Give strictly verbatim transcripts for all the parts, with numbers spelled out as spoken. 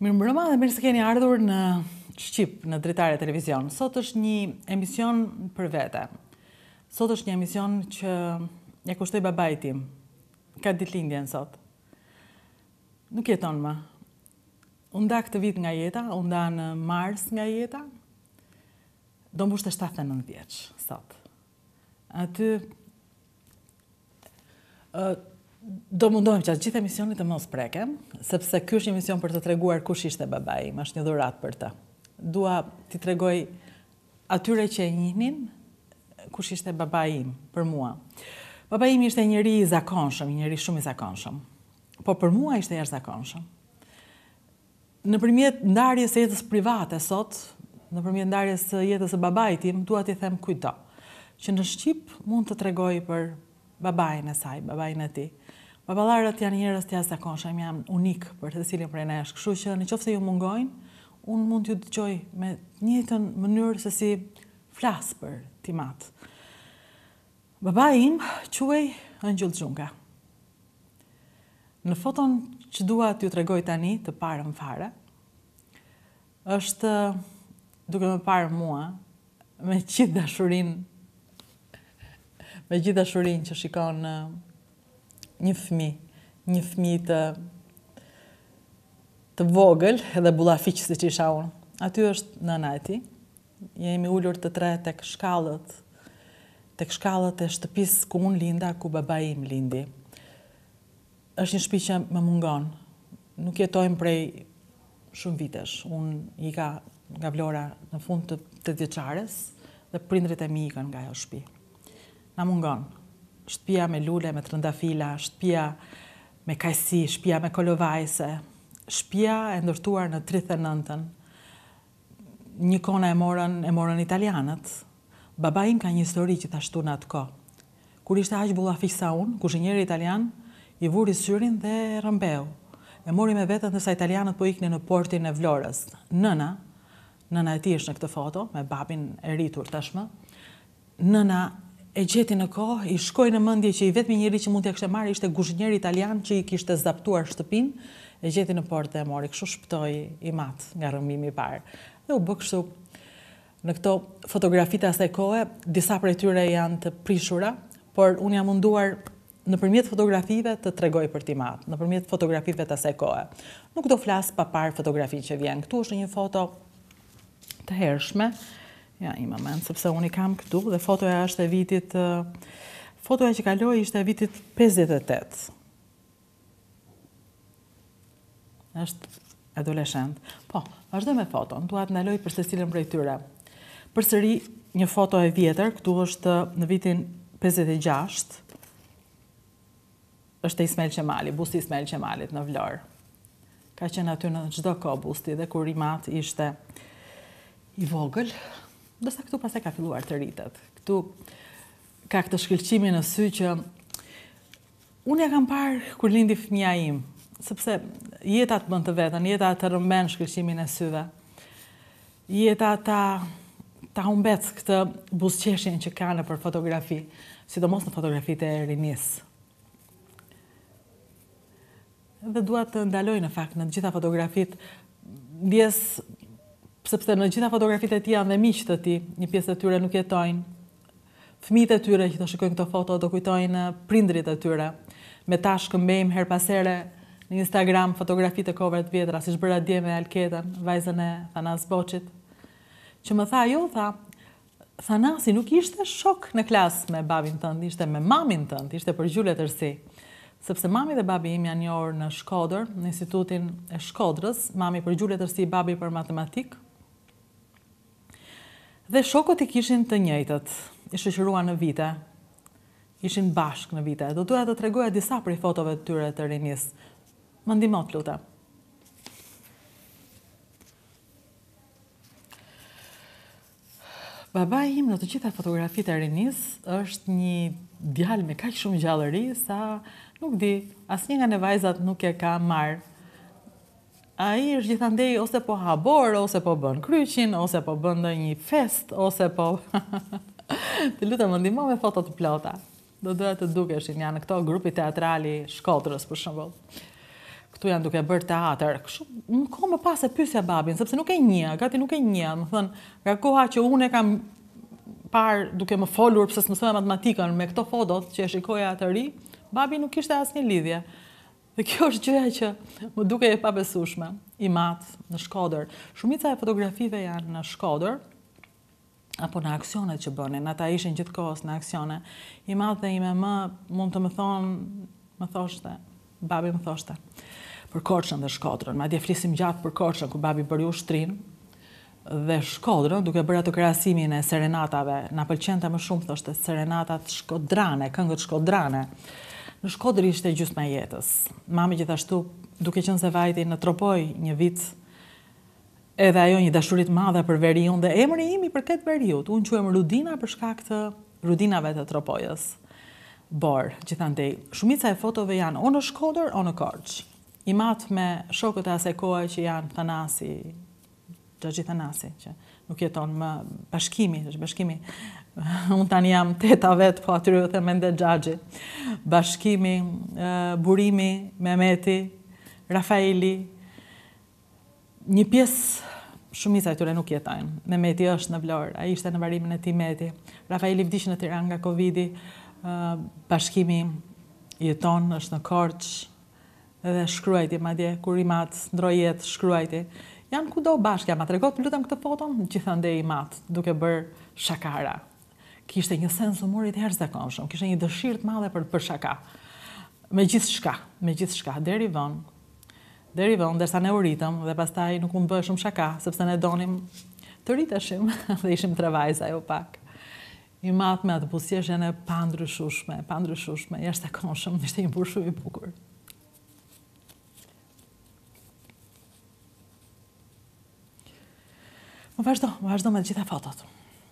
Mirëmbrëma dhe mirë se keni ardhur në Shqip, në Dritare Televizion. Sot është një emision për vete. Sot është një emision që ja kushtoj babait tim. Ka ditëlindjen sot. Nuk jeton më. Unë nda këtë vit nga jeta, unë nda në mars nga jeta. Do mbushte shtatëdhjetë e nëntë vjeç sot. Aty uh, do mundohem që atë gjithë emisionit të mos prekem, sepse ky është një emision për të treguar kush ishte babai im, është një dhuratë për të. Dua t'i tregoj atyre që e njihnin kush ishte babai im për mua. Babai im ishte njëri i zakonshëm, njëri shumë i zakonshëm. Po për mua ishte jashtëzakonshëm. Nëpërmjet ndarjes së jetës private sot, nëpërmjet ndarjes së jetës së babait tim, dua t'i them kujto që në Shqip mund të tregoj për babain e saj, babain e tij. Baballarët janë njerëz të jashtëzakonshëm, janë unik për të cilin prej nesh. Kështu që nëse ju mungojnë, unë mund t'ju dëgjoj me të njëjtën mënyrë se si flas për Timat. Babai im quhej Ëngjëll Xhunga. Në foton që dua t'ju tregoj tani, të parën fare, është duke më parë mua me gjithë dashurinë, me gjithë dashurinë që shikon një fëmijë, një fëmijë të të vogël edhe bullafiq siç isha unë. Aty është nëna e tij. Jemi ulur të tre tek shkallët, tek shkallët e shtëpisë ku unë linda, ku babai im lindi. Është një shtëpi që më mungon. Nuk jetojmë prej shumë vitesh. Unë ika nga Vlora në fund të tetë vjeçares dhe prindrit e mi ikën nga ajo shtëpi. Na mungon. Shtëpia me lule, me trëndafila, shtëpia me kajsi, shtëpia me kolovajse, shtëpia e ndërtuar në tridhjetë e nëntën. Një kona e morën, e morën italianët. Babai im ka një histori gjithashtu në atë kohë. Kur ishte aq bullafik sa unë, kuzhinjeri italian i vuri syrin dhe rrëmbeu. E mori me veten ndërsa italianët po iknin në portin e Vlorës. Nëna, nëna e tij është në këtë foto, me babin e rritur tashmë. Nëna e gjeti në kohë, i shkoi në mendje që i vetmi njeri që mund t'ia kishte marrë ishte kuzhinjeri italian që i kishte zaptuar shtëpinë, e gjeti në portë dhe e mori. Kështu shpëtoi i mat nga rrëmbimi i parë. Dhe u bë kështu. Në këto fotografitë asaj kohe, disa prej tyre janë të prishura, por unë jam munduar nëpërmjet fotografive të tregoj për Timat, nëpërmjet fotografive të asaj kohe. Nuk do flas pa parë fotografinë që vjen. Këtu është një foto të hershme. Ja, i moment, sepse unë i kam këtu dhe fotoja është e vitit, fotoja që kaloi ishte e vitit pesëdhjetë e tetë. Është adoleshent. Po, vazhdoj me foton, dua të ndaloj për secilën prej tyre. Përsëri një foto e vjetër, këtu është në vitin pesëdhjetë e gjashtë. Është Ismail Qemali, busti Ismail Qemalit në Vlorë. Ka qenë aty në çdo kohë busti dhe kur i mat ishte i vogël. Dërsa këtu pas e ka filluar të rritet. Këtu ka këtë shkëlqimi në sy që unë ja kam parë kur lindi fëmia im, sepse jeta të bën të vetën, jeta të rrëmben shkëlqimin e syve. Jeta ta ta humbet këtë buzëqeshjen që ka nëpër fotografi, sidomos në fotografitë e rinisë. Dhe dua të ndaloj në fakt në të gjitha fotografitë, ndjes sepse në gjitha fotografitë e tij janë dhe miqtë të tij, një pjesë e tyre nuk jetojnë. Fëmijët e tyre që do shikojnë këto foto do kujtojnë prindrit e tyre. Me ta shkëmbejmë her pas here në Instagram fotografitë e kohëve të vjetra, siç bëra dje me Alketën, vajzën e Thanas Boçit, që më tha, jo, tha, Thanasi nuk ishte shok në klasë me babin tënd, ishte me mamin tënd, ishte për gjule tërsi. Sepse mami dhe babi im janë njohur në Shkodër, në Institutin e Shkodrës, mami për gjule tërsi, babi për matematikë. Dhe shokët i kishin të njëjtët, i shoqëruan në vite, ishin bashkë në vite. Do doja të tregoja disa prej fotove të tyre të rinisë. Më ndihmo, lutem. Babai im në të gjitha fotografitë e rinisë është një djalë me kaq shumë gjallëri sa nuk di, asnjë nga ne vajzat nuk e ka marrë. Ai është gjithandej ose po habor, ose po bën kryqin, ose po bën ndonjë fest, ose po Të lutem, më ndihmo me foto të plota. Do doja të dukeshin janë këto grupi teatrali Shkodrës për shembull. këtu janë duke bërë teatr. Kështu, më ko më pas e pyesja babin, sepse nuk e njeh, gati nuk e njeh, më thënë, nga koha që unë e kam parë duke më folur pse s'mësoja matematikën me këto fotot që e shikoja të ri, babi nuk kishte asnjë lidhje. Dhe kjo është gjëja që më duke e pabesueshme. I mat në Shkodër. Shumica e fotografive janë në Shkodër, apo në aksionet që bënin, ata ishin gjithkohës në aksione. I mat dhe ime më mund të më thonë, më thoshte, babi më thoshte, për Korçën dhe Shkodrën. Madje flisim gjatë për Korçën, ku babi bëri ushtrinë, dhe Shkodrën, duke bërë atë krahasimin e serenatave, na pëlqente më shumë, thoshte, serenatat shkodrane, këngët shkodrane. Në Shkodër ishte gjysma e jetës. Mami gjithashtu, duke qenë se vajti në Tropoj një vit, edhe ajo një dashuri të madhe për veriun dhe emri im i përket veriut. Unë quhem Rudina për shkak të rudinave të Tropojës. Bor, gjithandej. Shumica e fotove janë o në Shkodër o në Korçë. I mat me shokët e asaj kohe që janë Thanasi, Xhaxhi Thanasi, që nuk jeton më, Bashkimi, është Bashkimi. Unë tani jam teta vetë, po aty them ende Xhaxhi. Bashkimi, Burimi, Mehmeti, Rafaeli. Një pjesë, shumica e tyre nuk jetojnë. Mehmeti është në Vlorë, ai ishte në varimin e Timeti. Rafaeli vdiq në Tiranë nga Covidi. Bashkimi jeton, është në Korçë, edhe shkruajti, madje kur i mat ndroi jetë, shkruajti. Janë kudo bashkë, ma tregot, lutem këtë foton, gjithandej i mat, duke bërë shakara. Kishte një sens humorit jashtëzakonshëm, kishte një dëshirë të madhe për për shaka. Me gjithë shka, me gjithë shka, deri vonë. Deri vonë, derisa ne u ritëm, dhe pastaj nuk mund bëhe shumë shaka, sepse ne donim të riteshim, dhe ishim tre vajza, jo pak. I mat me atë buzëqeshjen e pandryshueshme, pandryshueshme, jashtëzakonshëm, ishte një burr shumë i bukur. Më vazhdo, më vazhdo me të gjitha fotot.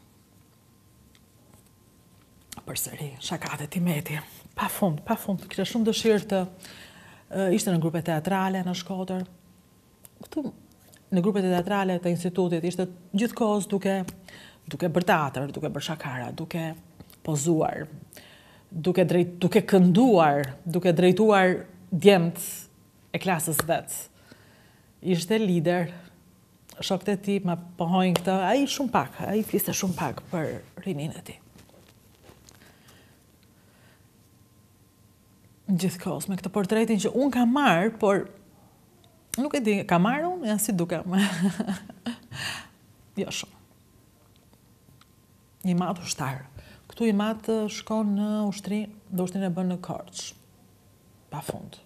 Përsëri, shakat e Timeti, pa fund, pa fund, kishte shumë dëshirë të uh, ishte në grupe teatrale në Shkodër. Këtu në grupet teatrale të institutit ishte gjithkohës duke duke bërë teatr, duke bërë shakara, duke pozuar, duke drejt, duke kënduar, duke drejtuar djemt e klasës vet. Ishte lider. Shokët e tij më pohojnë këtë, ai shumë pak, ai fliste shumë pak për rinin e tij. Gjithkohës me këtë portretin që unë kam marrë, por nuk e di, kam marrë unë, ja si dukem. Jo shumë. I mat ushtar. Këtu i mat shkon në ushtri, dhe ushtrinë e bën në Korçë. Pa fund.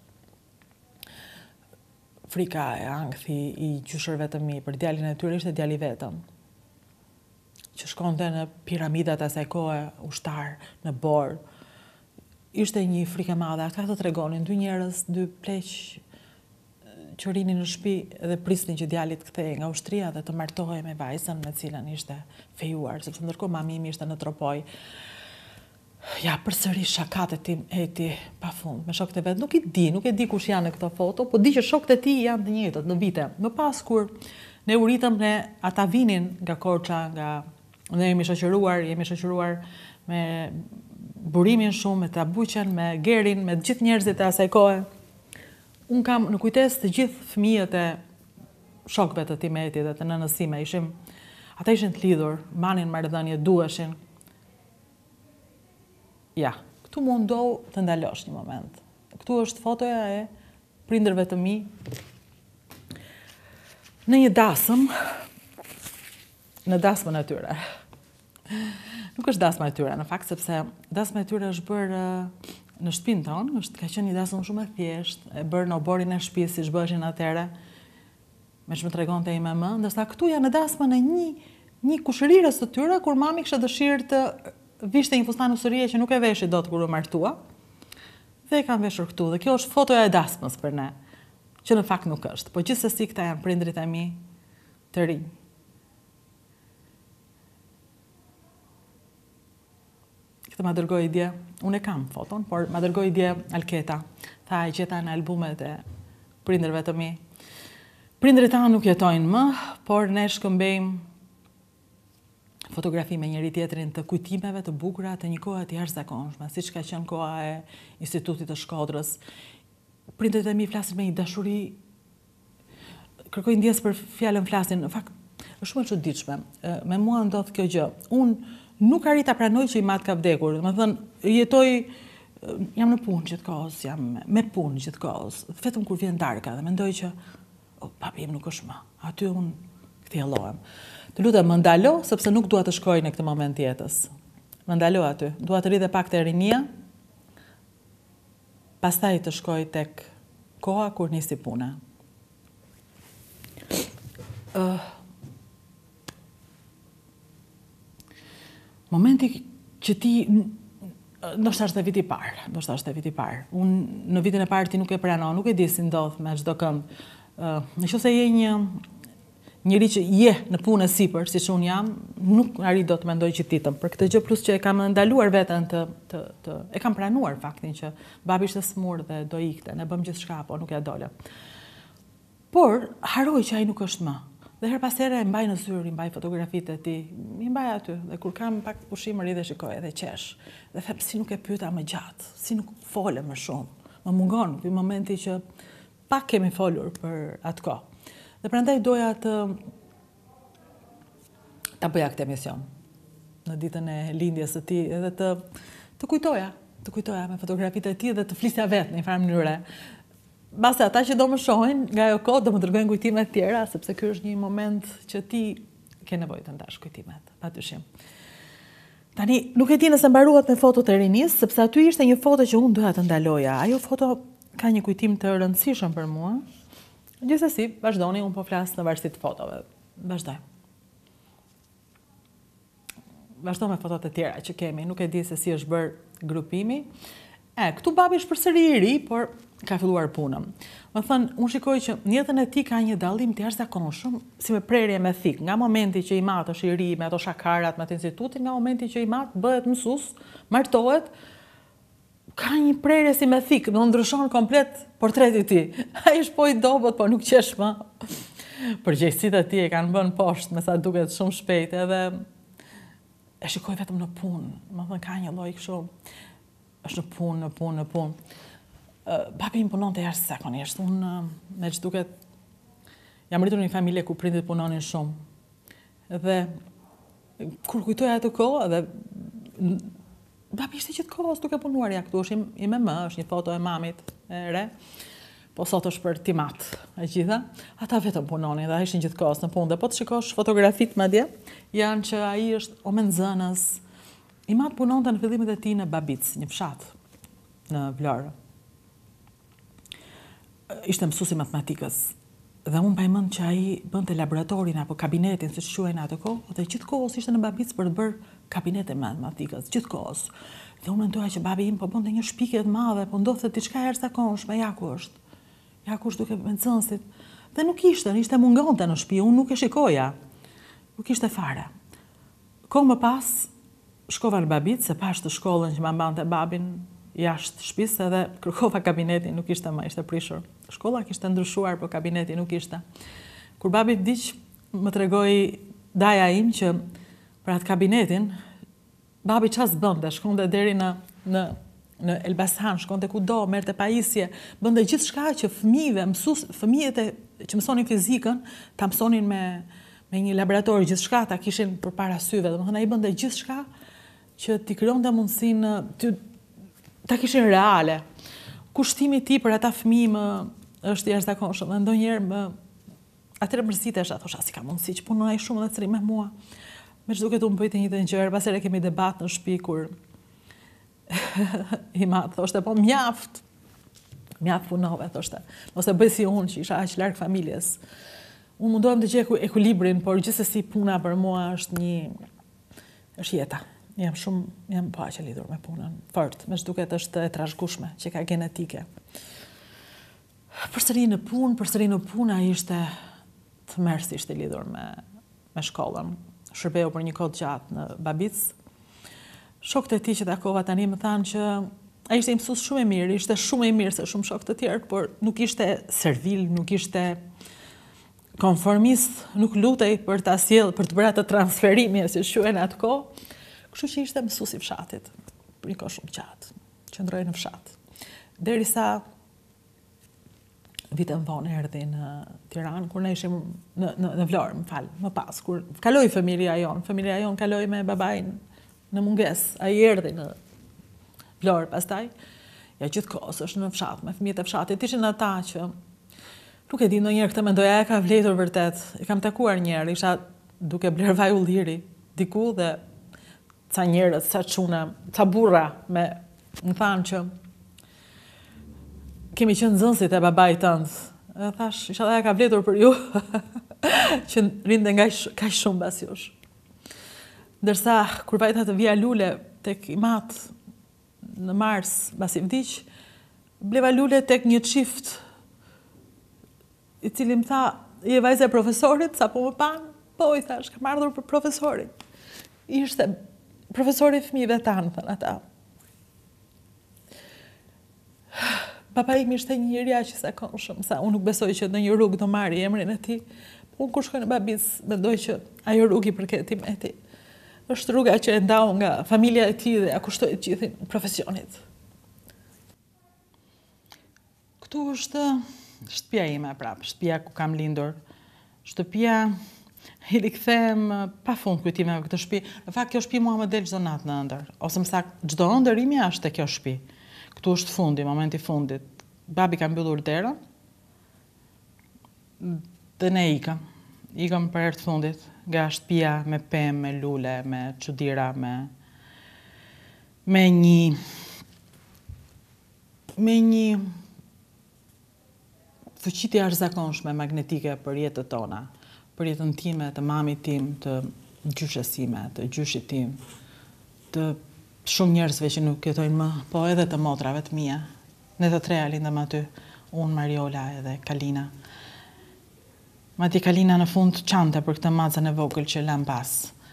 Frika e ankthi i gjyshërve të mi, për djalin e tyre ishte djali vetëm, që shkonte në piramidat asaj kohe, ushtar, në Borë. Ishte një frikë e madhe, ata të tregonin, dy njerëz, dy pleq që rinin në shtëpi dhe prisnin që djalit kthehej nga ushtria dhe të martohej me vajzën me cilën ishte fejuar, sepse ndërkohë mami im ishte në Tropoj. Ja, përsëri shakat e tim e ti pa fund, me shokët e vetë. Nuk i di, nuk e di kush janë në këto foto, po di që shokët e ti janë të njëjtët në vite. Më pas kur ne u ritëm, ne ata vinin nga Korça, nga ne jemi shoqëruar, jemi shoqëruar me Burimin shumë, me Tabuqen, me Gerin, me gjithë njerëzit e asaj kohe. Unë kam në kujtesë të gjithë fëmijët e shokëve të Timetit dhe të nënës sime, ishim, ata ishin të lidhur, mbanin marrëdhënie, duheshin. Ja, këtu mundohu të ndalosh një moment. Këtu është fotoja e prindërve të mi në një dasëm, në dasmën e tyre. Nuk është dasma e tyre, në fakt, sepse dasma e tyre është bërë në shtëpinë tonë, është ka qenë një dasëm shumë e thjeshtë, e bërë në oborin e shtëpisë, siç bëheshin atëherë, me që më tregonte ime më, ndërsa këtu janë në dasmën e një një kushërirës të tyre, kur mami kishte dëshirë të vishte një fustan usërie që nuk e veshi dot kur u martua, dhe e kanë veshur këtu, dhe kjo është fotoja e dasmës për ne, që në fakt nuk është, po gjithsesi këta janë prindrit e mi të rinj. Këtë ma dërgoi dje, unë e kam foton, por ma dërgoi dje Alketa, tha e gjeta në albumet e prindërve të mi. Prindrit tanë nuk jetojnë më, por ne shkëmbejmë fotografi me njëri tjetrin të kujtimeve të bukura të një kohe të jashtëzakonshme, siç ka qenë koha e Institutit të Shkodrës. prindërit e mi flasin me një dashuri, kërkojnë ndjes për fjalën flasin, në fakt, është shumë e çuditshme. Me mua ndodh kjo gjë. Unë nuk arrit ta pranoj që i mat ka vdekur. Domethënë, jetoj, jam në punë gjithkohës, jam me punë gjithkohës. Vetëm kur vjen darka dhe mendoj që o, papi im nuk është më. Aty unë kthjellohem. Të lutem, më ndalo sepse nuk dua të shkoj në këtë moment të jetës. Më ndalo aty. Dua të rridhe pak te rinia. Pastaj të shkoj tek koha kur nisi puna. Uh, momenti që ti, ndoshta është e viti i parë, ndoshta është e viti i parë. Unë në vitin e parë ti nuk e pranon, nuk e di si ndodh me çdo kënd. Uh, Nëse je një njëri që je në punë sipër, siç unë jam, nuk arrit dot të mendoj që titëm. Për këtë gjë plus që e kam ndaluar veten të të të e kam pranuar faktin që babi ishte smur dhe do ikte, ne bëm gjithçka, po nuk ja dola. Por haroj që ai nuk është më. Dhe her pas here e mbaj në zyrë, i mbaj fotografitë e tij, i mbaj aty. Dhe kur kam pak pushim rri dhe shikoj edhe qesh. Dhe them si nuk e pyeta më gjatë, si nuk fole më shumë. Më mungon ky momenti që pak kemi folur për atë kohë. Dhe prandaj doja të ta bëja këtë emision në ditën e lindjes së tij edhe të të kujtoja, të kujtoja me fotografitë e tij dhe të flisja vetë në një farë mënyre. Basta ata që do më shohin nga ajo kohë do më dërgojnë kujtime të tjera, sepse ky është një moment që ti ke nevojë të ndash kujtimet, patyshim. Tani, nuk e di nëse mbaruat me fotot e rinis, sepse aty ishte një foto që unë doja të ndaloja. Ajo foto ka një kujtim të rëndësishëm për mua. Gjithsesi, vazhdoni, unë po flas në varësi të fotove. Vazhdoj. Vazhdo me fotot e tjera që kemi, nuk e di se si është bërë grupimi. E, këtu babi është përsëri i ri, por ka filluar punën. Më thënë, unë shikoj që në jetën e tij ka një dallim të jashtëzakonshëm, si me prerje me thik. Nga momenti që i mat është i ri, me ato shakarat, me atë institutin, nga momenti që i mat bëhet mësues, martohet, ka një prerje si me thik, do ndryshon komplet portreti i tij. Ai është po i dobët, po nuk qesh më. Përgjegjësitë e tij e kanë bën poshtë, me sa duket shumë shpejt, edhe e shikoj vetëm në punë. Më thënë, ka një lloj kështu, është në punë, në punë, në punë. Uh, Babi im punonte jashtëzakonisht. Unë, uh, me që duket, jam rritur në një familje ku prindit punonin shumë. Dhe kur kujtoj atë kohë, dhe babi ishte gjithkohës duke punuar ja këtu, është i me më, është një foto e mamit e re, po sot është për timat e gjitha. Ata vetëm punonin dhe ishin gjithkohës në punë. Dhe po të shikosh fotografit madje, janë që ai është omenzënës. I mat punonte në fillimet e tij në Babic, një fshat në Vlorë. Ishte mësuesi matematikës. Dhe unë pa i mend që ai bënte laboratorin apo kabinetin, siç quhen atë kohë, dhe gjithkohës ishte në Babic për të bërë kabinetin matematikës, gjithkohës. Dhe unë mendoja që babi im po bënte një shpikje të madhe, po ndodhte diçka e jashtëzakonshme, ja ku është. Ja ku është duke me nxënësit. Dhe nuk ishte, ishte mungonte në shtëpi, unë nuk e shikoja. Nuk ishte fare. Kohë më pas shkova në Babic, se pash të shkollën që ma mbante babin jashtë shtëpisë, edhe kërkova kabinetin, nuk ishte më, ishte prishur. Shkolla kishte ndryshuar, po kabineti nuk ishte. Kur babi diq, më tregoi daja im që për atë kabinetin, babi ças bënte, shkonte deri në në në Elbasan, shkonte kudo, merrte pajisje, bënte gjithçka që fëmijëve, mësues, fëmijët që mësonin fizikën, ta mësonin me me një laborator, gjithçka ta kishin përpara syve. Domethënë ai bënte gjithçka që t'i krijonte mundësinë të ta kishin reale. Kushtimi i tij për ata fëmijë më është i jashtëzakonshëm. Dhe ndonjëherë më atëherë mërzitesha, thosha si ka mundësi që punoj shumë dhe të rri me mua. Me çdo këtë unë bëjte një të gjërë, pasere kemi debat në shtëpi kur i ma thoshte, po mjaft, mjaft punove, thoshte, mos e bëj si unë që isha aq larg familjes. Unë mundohem të gjej ekuilibrin, por gjithsesi puna për mua është një, është jeta. Jam shumë, jam po aq e lidhur me punën, fort, me çduket është e trashëgueshme, që ka genetike. Përsëri në punë, përsëri në punë, ai ishte tmerrsisht i lidhur me me shkollën. Shërbeu për një kohë gjatë në Babic. Shokët e tij që takova tani më thanë që ai ishte mësues shumë i mirë, ishte shumë i mirë se shumë shokë të tjerë, por nuk ishte servil, nuk ishte konformist, nuk lutej për ta sjell, për të bërë atë transferimin, si quhen atë kohë. Kështu që ishte mësues i fshatit, për një kohë shumë gjatë, qëndroi në fshat. Derisa vitën vonë erdhi në Tiranë, kur ne ishim në, në, në Vlorë, më falë, më pas, kur kaloi familja jonë, familja jonë kaloi me babajnë në munges, a i erdhi në Vlorë pastaj, ja gjithë kohës është në fshat, me fëmijët e fshatit, ishin ata që, nuk e di ndonjëherë këtë mendoja e ka vletur vërtet, i kam takuar njerë, isha duke bler vaj ulliri, diku dhe ca njerët, ca çuna, ca burra, me më thanë që kemi qenë nxënësit e babait tënd. E thash, isha dhe ka vletur për ju që rinde nga kaq shumë bas jush. Ndërsa, kur vajta të vija lule tek i mat në mars, bas i vdiq, bleva lule tek një çift i cili më tha, je vajza e profesorit, sa po më pan? Po, i thash, kam ardhur për profesorin. Ishte profesori i fëmijëve tanë, thënë ata. Papa im ishte një njeri aq i zakonshëm, sa unë nuk besoj që në një rrugë do marri emrin e tij. Unë kur shkoj në Babis, mendoj që ajo rrugë i përket Timeti. Është rruga që e ndau nga familja e tij dhe ja kushtoi të gjithin profesionit. Këtu është shtëpia ime prap, shtëpia ku kam lindur. Shtëpia i rikthehem pafund kujtimeve këtë shtëpi. Në fakt kjo shtëpi mua më del çdo natë në ëndër, ose më saktë çdo ëndër imi është te kjo shtëpi. Këtu është fundi, momenti fundit. Babi ka mbyllur derën dhe ne ikëm. Ikëm për herë të fundit nga shtëpia me pemë, me lule, me çuditëra, me me një me një fuqi të jashtëzakonshme magnetike për jetën tona, për jetën time, të mamit tim, të gjyshes time, të gjyshit tim, të shumë njerëzve që nuk jetojnë më, po edhe të motrave të mia. Ne të treja lindëm aty, unë, Mariola edhe Kalina. Madje Kalina në fund çante për këtë macën e vogël që lëm pas.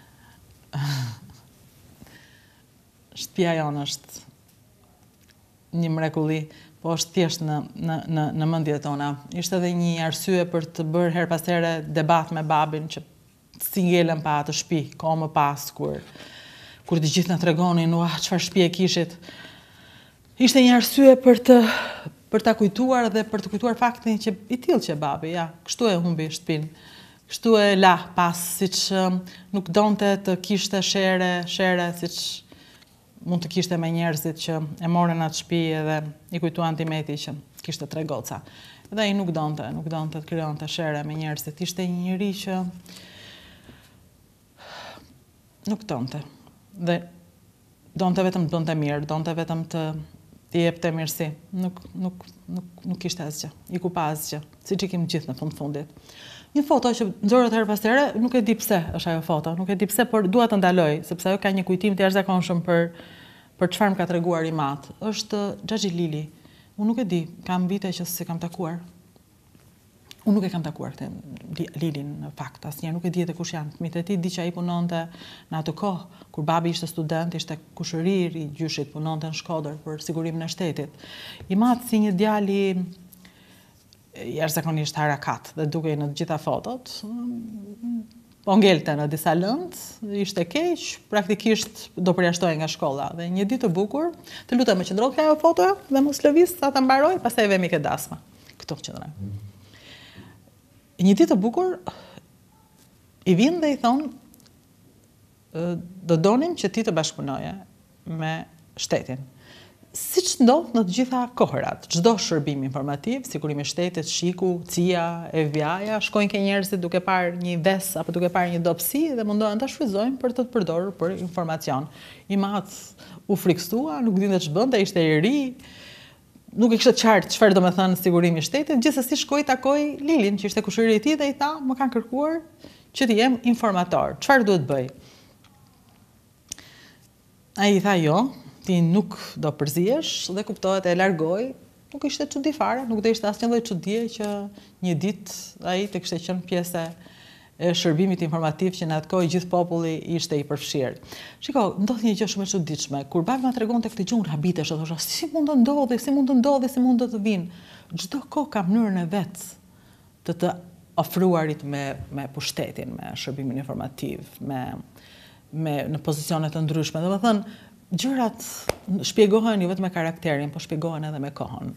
Shtëpia jonë është një mrekulli, po është thjesht në, në, në, në mendjet tona. Ishte edhe një arsye për të bërë her pas here debat me babin që si ngelën pa atë shtëpi, kohë më pas, kur kur të gjithë na tregonin, ua, çfarë shtëpi e kishit. Ishte një arsye për të për ta kujtuar dhe për të kujtuar faktin që i tillë që babi, ja, kështu e humbi shtëpinë. Kështu e la pas, siç nuk donte të kishte shere, shere siç mund të kishte me njerëzit që e morën atë shtëpi edhe i kujtuan Timeti që kishte tre goca. Edhe ai nuk donte, nuk donte të krijonte shere me njerëzit. Ishte një njerëz që nuk donte. Dhe donte vetëm të bënte mirë, donte vetëm të t'i jepte mirësi. Nuk, nuk, nuk, nuk kishte asgjë. I ku pa asgjë, siç i kemi gjithë në fund fundit. Një foto që nxorët her pas here, nuk e di pse është ajo foto, nuk e di pse, por dua të ndaloj, sepse ajo ka një kujtim të jashtëzakonshëm për për çfarë më ka treguar i mat. Është Xhaxhi Lili. Unë nuk e di, kam vite që s'e kam takuar. Unë nuk e kam takuar këtë Lilin në fakt, asnjëherë nuk e di edhe kush janë fëmijët e tij, di që ai punonte në atë kohë kur babi ishte student, ishte kushërir i gjyshit, punonte në Shkodër për sigurimin e shtetit. I mat si një djali jashtëzakonisht harakat dhe dukej në të gjitha fotot, po ngelte në disa lëndë, ishte keq, praktikisht do përjashtohej nga shkolla. Dhe një ditë të bukur, të lutem më qëndro kjo foto dhe mos lëviz sa ta mbaroj, pastaj vemi ke dasma. Këtu qëndroj. Një ditë të bukur, i vinë dhe i thonë, do donim që ti të bashkëpunoje me shtetin. Siç ndodh në të gjitha kohërat, çdo shërbim informativ, sigurimi i shtetit, shiku, C I A, F B I-ja, shkojnë ke njerëzit duke parë një ves apo duke parë një dobësi dhe mundohen ta shfrytëzojnë për të të përdorur për informacion. I mat u frikstua, nuk dinte ç'bënte, ishte i ri, nuk e kishte qartë çfarë do të thënë sigurimi i shtetit, gjithsesi shkoi takoi Lilin, që ishte kushëri i tij dhe i tha, "Më kanë kërkuar që të jem informator. Çfarë duhet bëj?" Ai i tha, "Jo, ti nuk do përzihesh" dhe kuptohet e largoi. Nuk ishte çudi fare, nuk do ishte asnjë lloj çudie që një ditë ai të kishte qenë pjesë e shërbimit informativ që në atë kohë gjithë populli ishte i përfshirë. Shiko, ndodh një gjë shumë e çuditshme. Kur babi ma tregonte këtë gjë, unë habitesh, thosha, si mund të ndodhi, si mund të ndodhi, si mund të vinë. Çdo kohë ka mënyrën e vet të të ofruarit me me pushtetin, me shërbimin informativ, me me në pozicione të ndryshme. Domethënë, gjërat shpjegohen jo vetëm me karakterin, po shpjegohen edhe me kohën.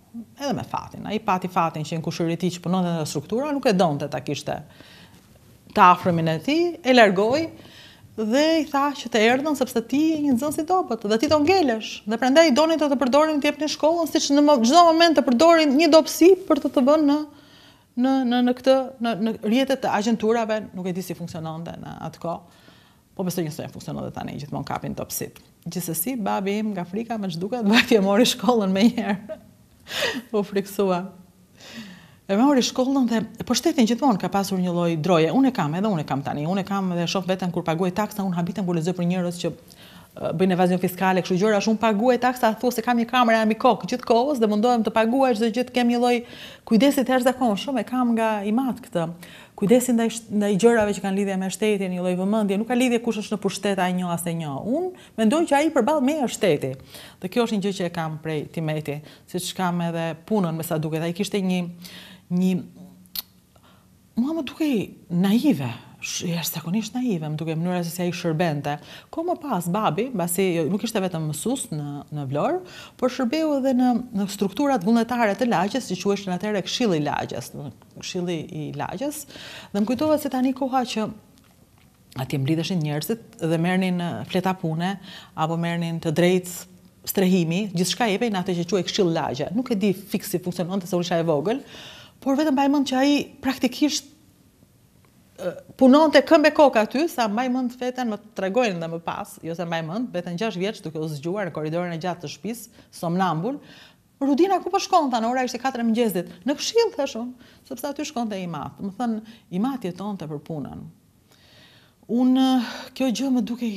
edhe me fatin. Ai pati fatin që në kushëri i tij që punonte në struktura, nuk e donte ta kishte të afërmin e tij, e largoi dhe i tha që të erdhën sepse ti je një nxënës i dobët dhe ti do ngelesh. Dhe prandaj donin të të përdorin të jepnin shkollën, siç në çdo moment të përdorin një dobësi për të të vënë në në në në këtë në, në rrjetet e agjenturave, nuk e di si funksiononte në atë kohë. Po besoj njësoj e funksiononte tani, gjithmonë kapin dobësit. Gjithsesi, babi im nga frika me ç'duket, babi e mori shkollën me njëherë. U friksua. E mori shkollën dhe po shteti gjithmonë ka pasur një lloj droje. Unë e kam, edhe unë e kam tani. Unë e kam dhe shoh veten kur paguaj taksa, unë habitem kur lexoj për njerëz që uh, bëjnë evazion fiskale, kështu gjëra, unë paguaj taksa, thua se kam një kamerë mbi kokë gjithë kohës dhe mundohem të paguaj çdo gjë, kem një lloj kujdesi të jashtëzakonshëm, e kam nga i mat këtë. Kujdesi ndaj ndaj gjërave që kanë lidhje me shtetin, një lloj vëmendje, nuk ka lidhje kush është në pushtet, ai njoh as e njoh. Unë mendoj që ai përballë me është shteti. Dhe kjo është një gjë që e kam prej Timeti, siç kam edhe punën me sa duket. Ai kishte një një mua më dukej naive, jashtëzakonisht naive, më dukej mënyra se si ai shërbente. Ko më pas babi, mbasi nuk ishte vetëm mësues në në Vlorë, por shërbeu edhe në në strukturat vullnetare të lagjes, që quheshin atëherë Këshilli i Lagjes, Këshilli i Lagjes, dhe më kujtohet se tani koha që atje mblidheshin njerëzit dhe merrnin fleta pune apo merrnin të drejtë strehimi, gjithçka jepej në atë që quhej Këshill Lagje. Nuk e di fiks si funksiononte se unë isha e vogël, por vetëm mbaj mend që ai praktikisht punonte këmbë kokë aty, sa mbaj mend veten, më tregojnë dhe më pas, jo se mbaj mend, veten gjashtë vjeç duke u zgjuar në korridorin e gjatë të shtëpisë, somnambul. Rudina ku po shkonte, në ora ishte katër e mëngjesit. Në Këshill thash unë, sepse aty shkonte i mat. Do të thënë, i mat jetonte për punën. Unë kjo gjë më dukej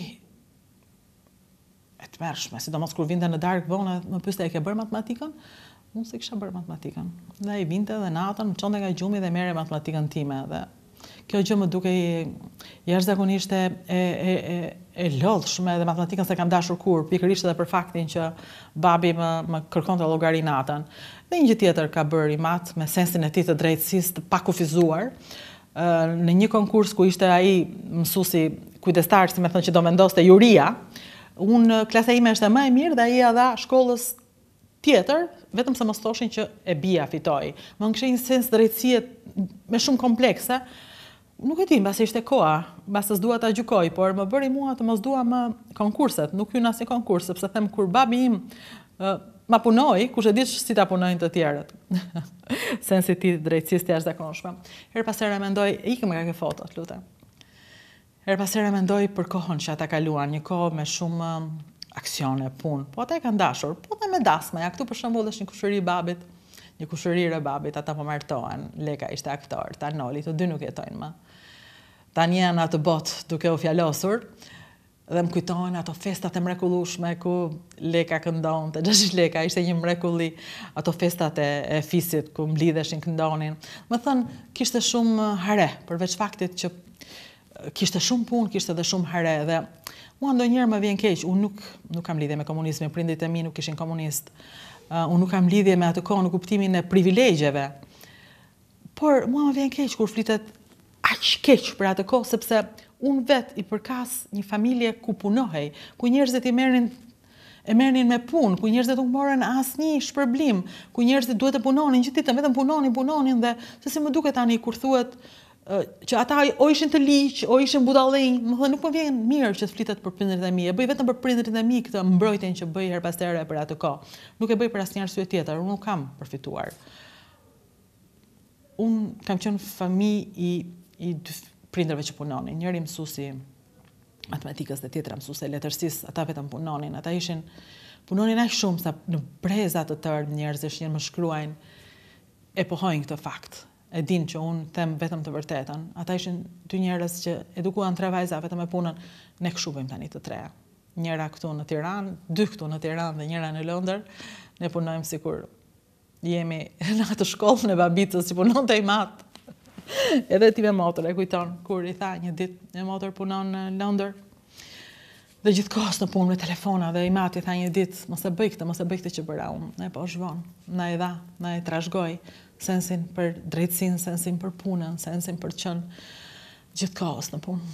e tmerrshme, sidomos kur vinte në darkë vonë, më pyeste e ke bërë matematikën? Unë se kisha bërë matematikën. Dhe i vinte dhe natën, më çonte nga gjumi dhe merre matematikën time. Dhe kjo gjë më dukej jashtëzakonisht e e e e lodhshme dhe matematikën se kam dashur kur, pikërisht edhe për faktin që babi më më kërkonte llogari natën. Dhe një gjë tjetër ka bërë i mat me sensin e tij të drejtësisë të pakufizuar. Në një konkurs ku ishte ai mësuesi kujdestar, si më thënë që do vendoste juria, unë klasa ime ishte më e mirë dhe ai ia dha shkollës tjetër, vetëm se mos thoshin që e bia fitoi. Më kishte një sens drejtësie me shumë komplekse. Nuk e di, mbase ishte koha, mbase s'dua ta gjykoj, por më bëri mua të mos dua më konkurset, nuk hyn asnjë konkurs, sepse them kur babi im uh, ma punoi, kush e di si ta punojnë të tjerët. Sensi i drejtësisë të jashtëzakonshme. Her pas here mendoj, ikëm nga kjo foto, lutem. Her pas here mendoj për kohën që ata kaluan, një kohë me shumë aksione, punë. Po ata e kanë dashur, po dhe me dasma. Ja këtu për shembull është një kushëri i babit, një kushërire babit, ata po martohen. Leka ishte aktor, ta Noli, të dy nuk jetojnë më. Tani janë atë botë duke u fjalosur dhe më kujtohen ato festat e mrekullueshme ku Leka këndonte, Xhaxhi Leka ishte një mrekulli, ato festat e, e fisit ku mblidheshin këndonin. Më thënë, kishte shumë hare, përveç faktit që kishte shumë punë, kishte edhe shumë hare dhe mua ndonjëherë më vjen keq, unë nuk nuk kam lidhje me komunizmin, prindrit e mi nuk ishin komunist. Uh, unë nuk kam lidhje me atë kohë në kuptimin e privilegjeve. Por mua më vjen keq kur flitet aq keq për atë kohë, sepse unë vet i përkas një familje ku punohej, ku njerëzit i merrnin e merrnin me punë, ku njerëzit nuk morën asnjë shpërblim, ku njerëzit duhet të punonin gjithë ditën, vetëm punonin, punonin dhe se si më duket tani kur thuhet që ata o ishin të liq, o ishin budallënj, më thënë nuk më vjen mirë që të flitet për prindërit e mi. E bëj vetëm për prindërit e mi këtë mbrojtjen që bëj her pas here për atë kohë. Nuk e bëj për asnjë arsye tjetër, unë nuk kam përfituar. Unë kam qenë familje i i dy prindërve që punonin. Njëri mësuesi matematikës dhe tjetra mësuese letërsisë, ata vetëm punonin. Ata ishin punonin aq shumë sa në breza të tërë njerëzish që më shkruajnë e pohojnë këtë fakt. E din që unë them vetëm të vërtetën. Ata ishin dy njerëz që edukuan tre vajza vetëm me punën. Ne kështu bëjmë tani të treja. Njëra këtu në Tiranë, dy këtu në Tiranë dhe njëra në Londër. Ne punojmë sikur jemi në atë shkollën e babitës që punonte i mat. Edhe ti me motor e kujton kur i tha një ditë e motor punon në Londër. Dhe gjithkohës në punë me telefona dhe i mati tha një ditë mos e bëj këtë, mos e bëj këtë që bëra unë. Ne po zhvon, na e dha, na e trashëgoi sensin për drejtësinë, sensin për punën, sensin për të qenë gjithkohës në punë.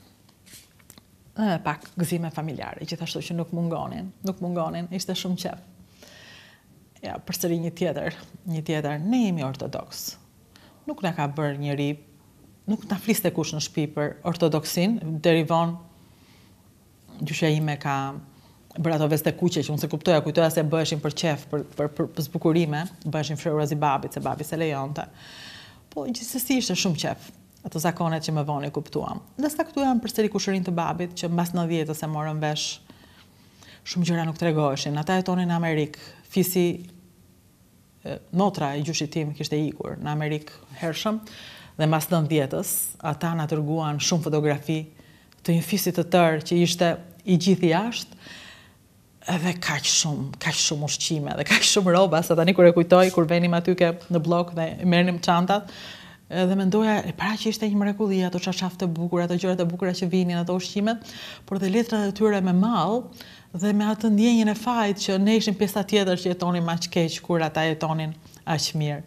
E pak gëzime familjare, gjithashtu që nuk mungonin, nuk mungonin, ishte shumë qef. Ja, përsëri një tjetër, një tjetër, ne jemi ortodoks. Nuk na ka bërë njëri, nuk na fliste kush në shtëpi për ortodoksin, deri vonë gjyshja ime ka bërë ato veste kuqe që unë se kuptoja, kujtoja se bëheshin për qef, për, për, për, për zbukurime, bëheshin frëurazi babit, se babi se lejonte. Po gjithsesi ishte shumë qef, ato zakonet që më vonë i kuptuam. Dhe sa këtu janë përsëri kushërinë të babit, që mbas nëntëdhjetës e morën vesh, shumë gjëra nuk tregoheshin. Ata jetonin në Amerikë, fisi motra e gjyshit tim kishte ikur në Amerikë hershëm, dhe mbas nëntëdhjetës ata na dërguan shumë fotografi të një fisit të tërë që ishte i gjithë jashtë, edhe kaq shumë, kaq shumë ushqime, dhe kaq shumë roba, sa tani kur e kujtoj, kur venim aty ke në blok dhe merrnim çantat, edhe mendoja, e para që ishte një mrekulli, ato çarçaftë të bukura, ato gjërat e bukura që vinin, ato ushqimet, por dhe letrat e tyre me mall, dhe me atë ndjenjën e fajt që ne ishim pjesa tjetër që jetonin aq keq kur ata jetonin aq mirë.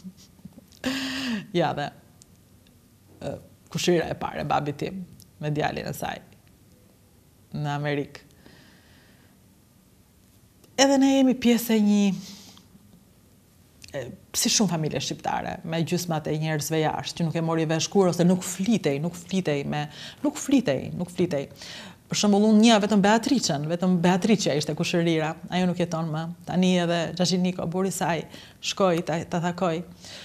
Ja, dhe kushira e parë e babit tim me djalin e saj në Amerikë. Edhe ne jemi pjesë e një, si shumë familje shqiptare, me gjysmat e njerëzve jashtë, që nuk e mori vesh kur, ose nuk flitej, nuk flitej me, nuk flitej, nuk flitej. Për shembull, unë njeh vetëm Beatricën, vetëm Beatricia ishte kushërira, ajo nuk jeton më. Tani edhe Gjashiniko, burri i saj, shkoi ta, ta takoj.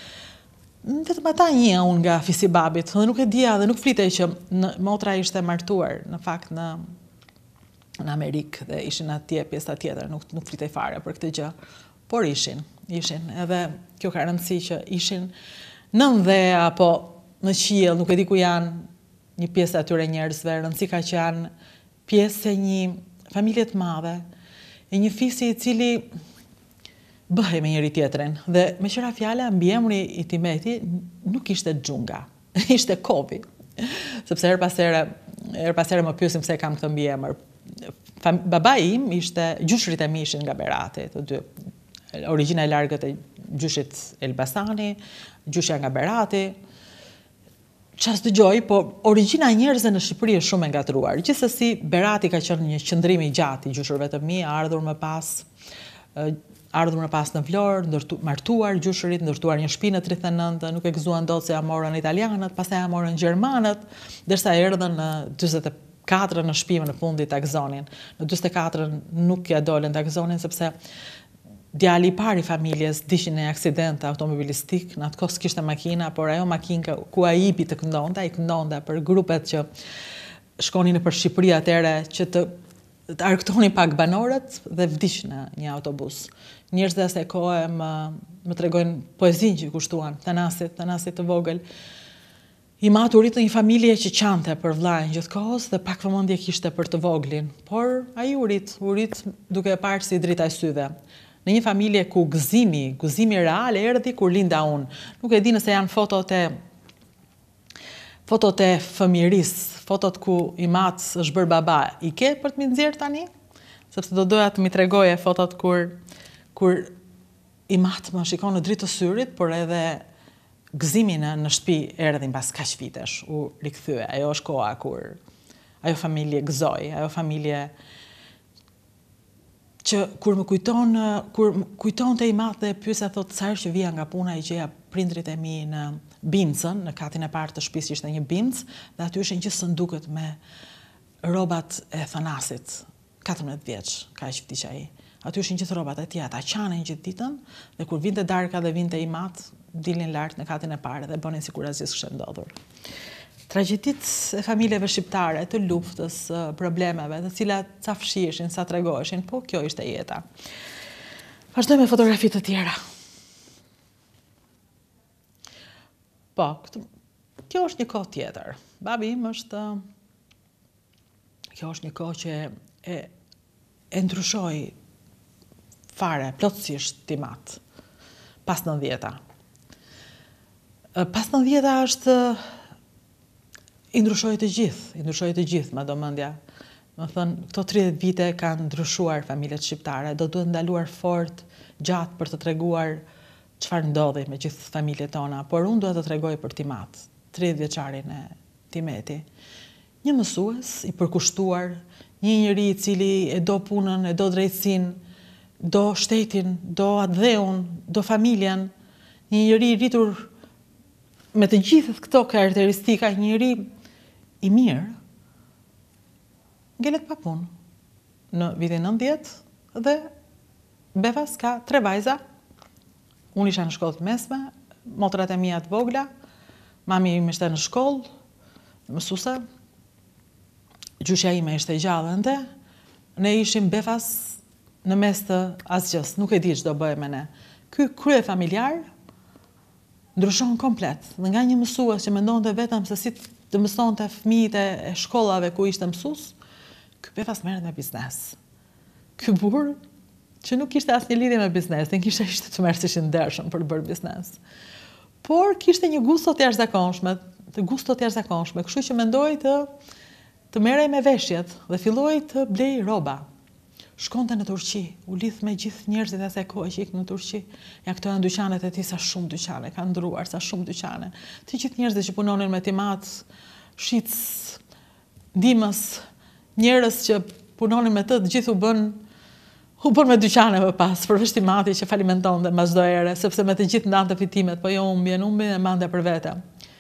Vetëm ata njeh unë nga fisi babit, dhe nuk e dija dhe nuk flitej që në, motra ishte martuar, në fakt në në Amerikë dhe ishin atje pjesa tjetër, nuk, nuk flitej fare për këtë gjë, por ishin, ishin, edhe kjo ka rëndësi që ishin në ndhe apo në qiell, nuk e di ku janë një pjesë atyre njerëzve, rëndësi ka që janë pjesë e një familje të madhe, e një fisi i cili bëhej me njëri tjetrin, dhe me qëra fjala mbiemri i Timeti nuk ishte Xhunga, ishte Kovi, sepse her pas here, her pas here më pyesim pse kam këtë mbiemër. Babai im ishte, gjyshrit e mi ishin nga Berati, të dy. Origjina e largët e gjyshit Elbasani, gjyshja nga Berati. Çfarë dëgjoj, po origjina e njerëzve në Shqipëri është shumë e ngatruar. Gjithsesi, Berati ka qenë një qëndrim i gjatë i gjyshërve të mi, ardhur më pas, ardhur më pas në Vlorë, ndërtu, martuar gjyshërit, ndërtuar një shtëpi në tridhjetë e nëntë, nuk e gëzuan dot se ja morën italianët, pastaj ja morën gjermanët, derisa erdhën në dyzet e katër në shtëpinë në fundit ta gëzonin. Në dyzet e katër nuk ja dolën ta gëzonin sepse djali i parë i familjes dishin në aksident automobilistik, në atë kohë s'kishte makina, por ajo makinë ku ai ipi të këndonte, ai këndonte për grupet që shkonin nëpër Shqipëri atëre që të, të argëtonin pak banorët dhe vdiq në një autobus. Njerëzit e asaj kohe më, më tregojnë poezinë që kushtuan, Thanasit, Thanasit të vogël. I maturit në një familje që qante për vllajën gjithkohës dhe pak vëmendje kishte për të voglin, por ai urit, urit duke e parë si drita e syve. Në një familje ku gëzimi, gëzimi real erdhi kur linda unë. Nuk e di nëse janë fotot e fotot e fëmijërisë, fotot ku i mat është bërë baba. I ke për të më nxjerr tani? Sepse do doja të më tregoje fotot kur kur i mat më shikon në dritë të syrit, por edhe gëzimi në, në shtëpi erdhi pas kaq vitesh, u rikthye. Ajo është koha kur ajo familje gëzoi, ajo familje që kur më kujton, kur kujton të i math dhe pyesa thot sa herë që vija nga puna i gjeja prindrit e mi në Bincën, në katin e parë të shtëpisë ishte një Bincë, dhe aty ishin gjithë sënduket me rrobat e Thanasit, katërmbëdhjetë vjeç, kaq vdiq ai. Aty ishin gjithë rrobat e tij, ata qanin gjithë ditën, dhe kur vinte darka dhe vinte i math, dilnin lart në katin e parë dhe bënin sikur asgjë s'kishte ndodhur. Tragjeditë e familjeve shqiptare, të luftës, problemeve, të cilat ca fshieshin, sa tregoheshin, po kjo ishte jeta. Vazhdoj me fotografi të tjera. Po, këtë, kjo është një kohë tjetër. Babi im është, kjo është një kohë që e, e ndryshoi fare, plotësisht Timat, pas nëntëdhjeta. Pas nëntëdhjeta është i ndryshoi të gjithë, i ndryshoi të gjithë, madomendja. Më thënë, këto tridhjetë vite kanë ndryshuar familjet shqiptare, do duhet ndaluar fort gjatë për të treguar çfarë ndodhi me gjithë familjet tona, por unë duhet të tregoj për Timat, tridhjetë vjeçarin e Timeti. Një mësues i përkushtuar, një njeri i cili e do punën, e do drejtësinë, do shtetin, do atë dheun, do familjen, një njeri rritur me të gjithë këto karakteristika, një njeri i mirë, ngelet pa punë. Në vitin nëntëdhjetë dhe befas ka tre vajza, unë isha në shkollë të mesme, motrat e mia të vogla, mami ime ishte në shkollë, mësuese, gjyshja ime ishte gjallë ende, ne ishim befas në mes të asgjës, nuk e di ç'do bëhe me ne. Ky krye familjar ndryshon komplet. Dhe nga një mësues që mendonte vetëm se si të mësonte fëmijët e shkollave ku ishte mësues, ky befas merret me biznes. Ky burr që nuk kishte asnjë lidhje me biznesin, kishte ishte të mërësish i ndershëm për të bërë biznes. Por kishte një gusto të jashtëzakonshme, të gusto të jashtëzakonshme, kështu që mendoi të të merrej me veshjet dhe filloi të blej rroba. Shkonte në Turqi, u lidh me gjithë njerëzit e asaj kohe që ikën në Turqi. Ja, këto janë dyqanet e tij, sa shumë dyqane, ka ndruar sa shumë dyqane. Të gjithë njerëzit që punonin me timat, shitës, ndihmës, njerëz që punonin me të, të gjithë u bën u bën me dyqane më pas, përveç timati që falimentonte mbas çdo ere, sepse me të gjithë ndante fitimet, po jo humbjen, humbjen e mande për vete.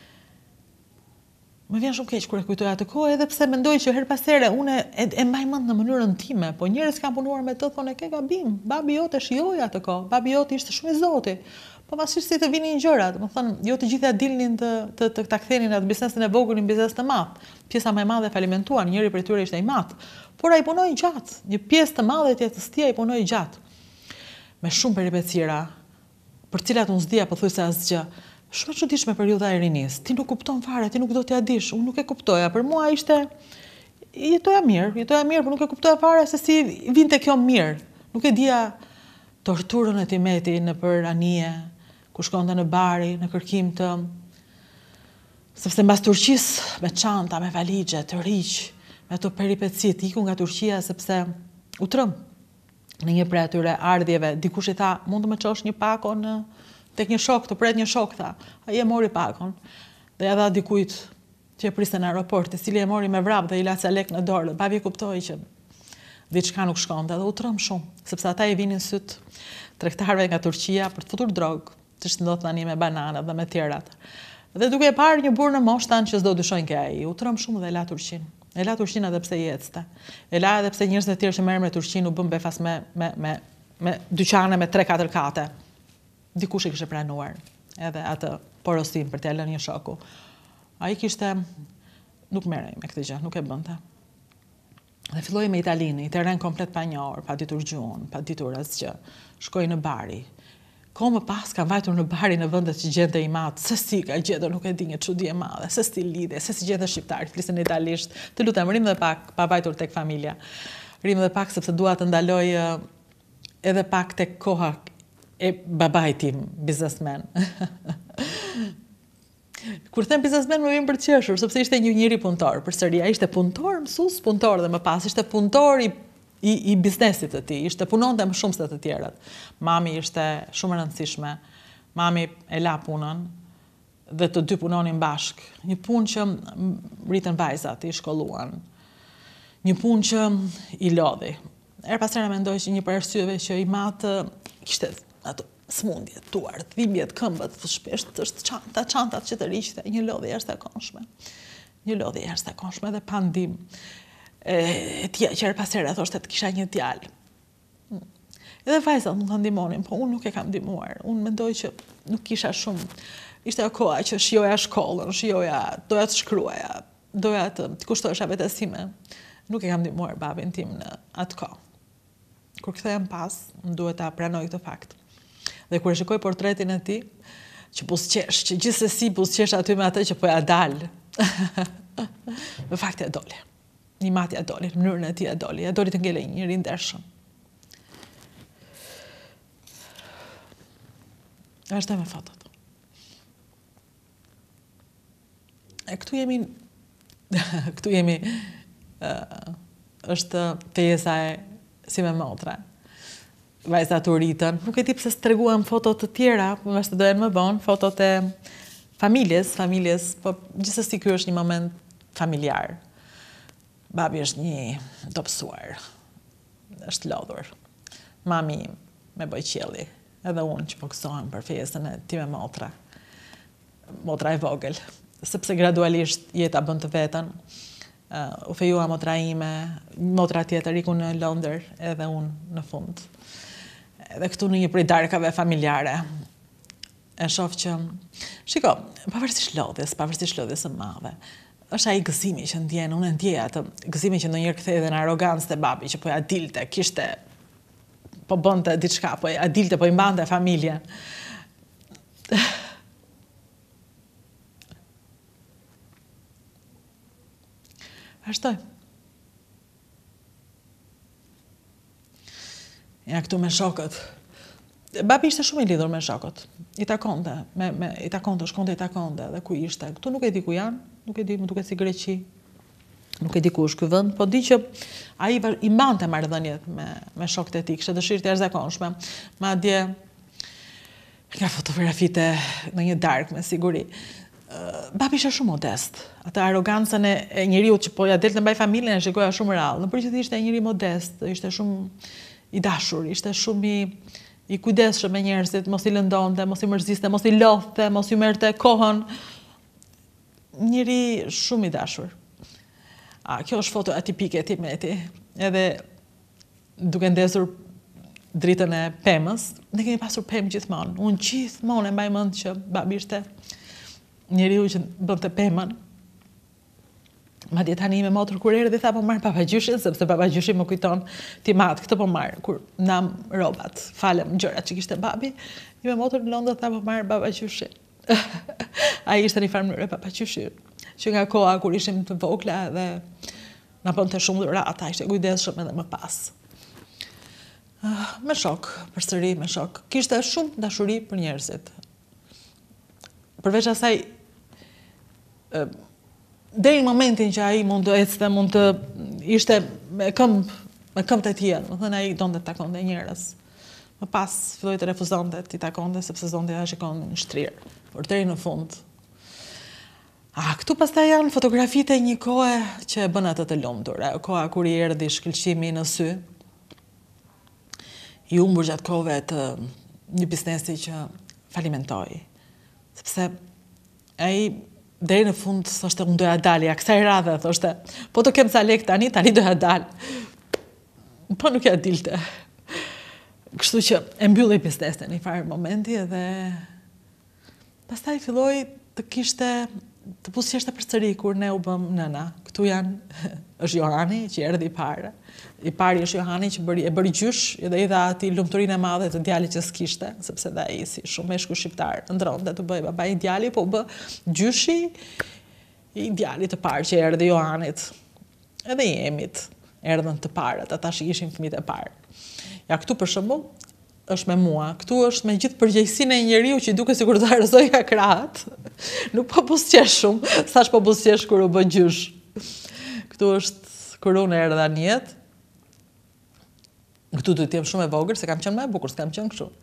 Më vjen shumë keq kur e kujtoj atë kohë, edhe pse mendoj që her pas here unë e, e mbaj mend në mënyrën time, po njerëz kanë punuar me të thonë ke gabim. Babi jote shijoi atë kohë, babi jote ishte shumë i Zoti. Po pasysh si të vinin gjërat, do të thonë, jo të gjitha dilnin të të të ta kthenin atë biznesin e vogël në biznes të madh. Pjesa më e madhe falimentuan, njëri prej tyre ishte i madh, por ai punoi gjatë. Një pjesë të madhe të jetës tij ai punoi gjatë. Me shumë peripecira, për cilat unë s'dija pothuajse asgjë. Shumë e çuditshme periudha e rinisë. Ti nuk kupton fare, ti nuk do t'ja dish. Unë nuk e kuptoja. Për mua ishte jetoja mirë, jetoja mirë, por nuk e kuptoja fare se si vinte kjo mirë. Nuk e dija torturën e Timeti nëpër anije, ku shkonte në Bari, në kërkim të sepse mbas Turqisë me çanta, me valixhe të riq, me ato peripeci, iku nga Turqia sepse u trëm në një prej atyre ardhjeve. Dikush i tha, mund të më çosh një pako në tek një shok, të pret një shok, tha. Ai e mori pakon. Dhe ja dha dikujt që e priste në aeroport, i cili e mori me vrap dhe i la ca lek në dorë. Dhe babi kuptoi që diçka nuk shkonte dhe u trëm shumë, sepse ata i vinin syt tregtarëve nga Turqia për të futur drogë, që ndodh tani me bananat dhe me tjerat. Dhe duke e parë një burr në moshë tanë që s'do dyshojnë ke ai, u trëm shumë dhe e la Turqinë. E la Turqinë edhe pse i ecte. E la edhe pse njerëzit e tjerë që merren me Turqinë u bën befas me me me me dyqane me tre katër kate. Dikush e kishte pranuar edhe atë porosin për t'ia lënë një shoku. Ai kishte nuk merrej me këtë gjë, nuk e bënte. Dhe filloi me Italinë, i terren komplet pa njohur, pa ditur gjuhën, pa ditur asgjë. Shkoi në Bari. Kohë më pas ka vajtur në Bari në vendet që gjente i mat, se si ka gjetur nuk e di një çudi e madhe, se si lidhje, se si gjente shqiptar, flisin italisht. Të lutem, rrim dhe pak pa vajtur tek familja. Rrim dhe pak sepse dua të ndaloj edhe pak tek koha e babait tim, biznesmen. Kur them biznesmen më vjen për të qeshur, sepse ishte një njeri punëtor, përsëri ai ishte punëtor, mësues, punëtor dhe më pas ishte punëtor i i, i biznesit të tij, ishte punonte më shumë se të tjerët. Mami ishte shumë e rëndësishme. Mami e la punën dhe të dy punonin bashk. Një punë që rritën vajzat, i shkolluan. Një punë që i lodhi. Her pas here mendoj që një për arsyeve që i matë kishte ato smundje, tuart, dhimbjet, këmbët, shpesh është çanta, çantat që të riqte, një lodhje jashtëzakonshme. Një lodhje jashtëzakonshme dhe pa ndim. E tja që her pas here thoshte të kisha një djalë. Edhe vajzat mund ta ndihmonin, po unë nuk e kam ndihmuar. Unë mendoj që nuk kisha shumë. Ishte ajo koha që shijoja shkollën, shijoja, doja të shkruaja, doja të, të kushtohesha vetësime. Nuk e kam ndihmuar babin tim në atë kohë. Kur kthehem pas, më duhet ta pranoj këtë fakt. Dhe kur e shikoj portretin e tij, që buzëqesh, që gjithsesi buzëqesh aty me atë që po ja dal. Në fakt e doli. Një mati e doli, në mënyrën e tij e doli, e doli të ngelej një njeri ndershëm. Vazhdoj me fotot. E këtu jemi këtu jemi uh, është pjesa e si me motra. Vajzat u rritën. Nuk e di pse s'treguam fotot të tjera, po më të dojen më vonë, fotot e familjes, familjes, po gjithsesi ky është një moment familjar. Babi është një dobësuar. Është lodhur. mami me bëj qielli. Edhe unë që po gëzohem për festën e ti me motra. Motra e vogël. Sepse gradualisht jeta bën të vetën. Uh, u fejua motra ime, motra tjetër iku në Londër, edhe unë në fund. Edhe këtu në një prej darkave familjare. E shoh që, shiko, pavarësisht lodhjes, pavarësisht lodhjes së madhe, është ai gëzimi që ndjen, unë e ndjej atë gëzimi që ndonjëherë kthehej edhe në arogancë te babi, që po ja dilte, kishte, po bënte diçka, po ja dilte, po i mbante familjen. Vazhdoj. Ja këtu me shokët. Babi ishte shumë i lidhur me shokët. I takonte, me, me, i takonte, shkonte i takonte, dhe ku ishte. Këtu nuk e di ku janë, nuk e di, më duket si Greqi. Nuk e di ku është ky vend, po di që ai i mbante marrëdhëniet me, me shokët e tij, kishte dëshirë të jashtëzakonshme. Madje nga fotografitë në një darkë me siguri. Babi ishte shumë modest. Atë arogancën e, e njeriut që po ja delte mbaj familjen e shikoja shumë rrallë. Në përgjithësi ishte njëri modest, ishte shumë i dashur, ishte shumë i, i kujdesshëm me njerëzit, mos i lëndonte, mos i mërziste, mos i lodhte, mos i merrte kohën. Njëri shumë i dashur. A, kjo është foto atipike e Timeti. Edhe duke ndezur dritën e pemës, ne kemi pasur pemë gjithmonë. Unë gjithmonë e mbaj mend që babi ishte njeriu që bënte pemën. Madje tani me motor kur erdhi tha po marr papagjyshin, sepse papagjyshi më kujton Timat, këtë po marr kur nam robat, falem gjërat që kishte babi. I me motor në Londër tha po marr papagjyshin. Ai ishte një farë mënyrë papagjyshi, që nga koha kur ishim të vogla dhe na bënte shumë dhurata, ishte kujdesshëm edhe më pas. Uh, me shok, përsëri me shok. Kishte shumë dashuri për njerëzit. Përveç asaj, uh, deri në momentin që ai mund të ecte, mund të ishte me këmbë, me këmbët e tij, do thënë ai donte të takonte njerëz. Më pas filloi të refuzonte të takonte sepse zonte ja shikon në shtrirë, por deri në fund. A, këtu pastaj janë fotografitë e një kohe që e bën atë të lumtur, ajo koha kur i erdhi shkëlqimi në sy. I humbur gjatë kohëve të një biznesi që falimentoi. Sepse ai deri në fund thoshte unë doja dalja, kësaj radhe thoshte, po të kem ca lek tani, tani doja dal. Po nuk ja dilte. Kështu që e mbylli biznesin në një farë momenti edhe pastaj filloi të kishte të buzëqeshte përsëri kur ne u bëm nëna. Këtu janë është Johani që erdhi i parë. I pari është Johani që bëri, e bëri gjysh dhe i dha atij lumturinë e madhe të djalit që s'kishte, sepse dhe ai si shumë meshkull shqiptar ndronte të bëj babai i djali, po bë gjyshi i djalit të parë që erdhi Johanit. Edhe i Emit erdhën të parët, ata që ishin fëmijët e parë. Ja këtu për shembull është me mua, këtu është me gjithë përgjegjësinë e njeriu që duket sikur të harrozoi ka krahët. Nuk po buzëqesh shumë, saç po buzëqesh kur u bë gjysh. Këtu është kur unë erdha në jetë. Këtu duhet të jem shumë e vogël, se kam qenë më e bukur, s'kam qenë kështu.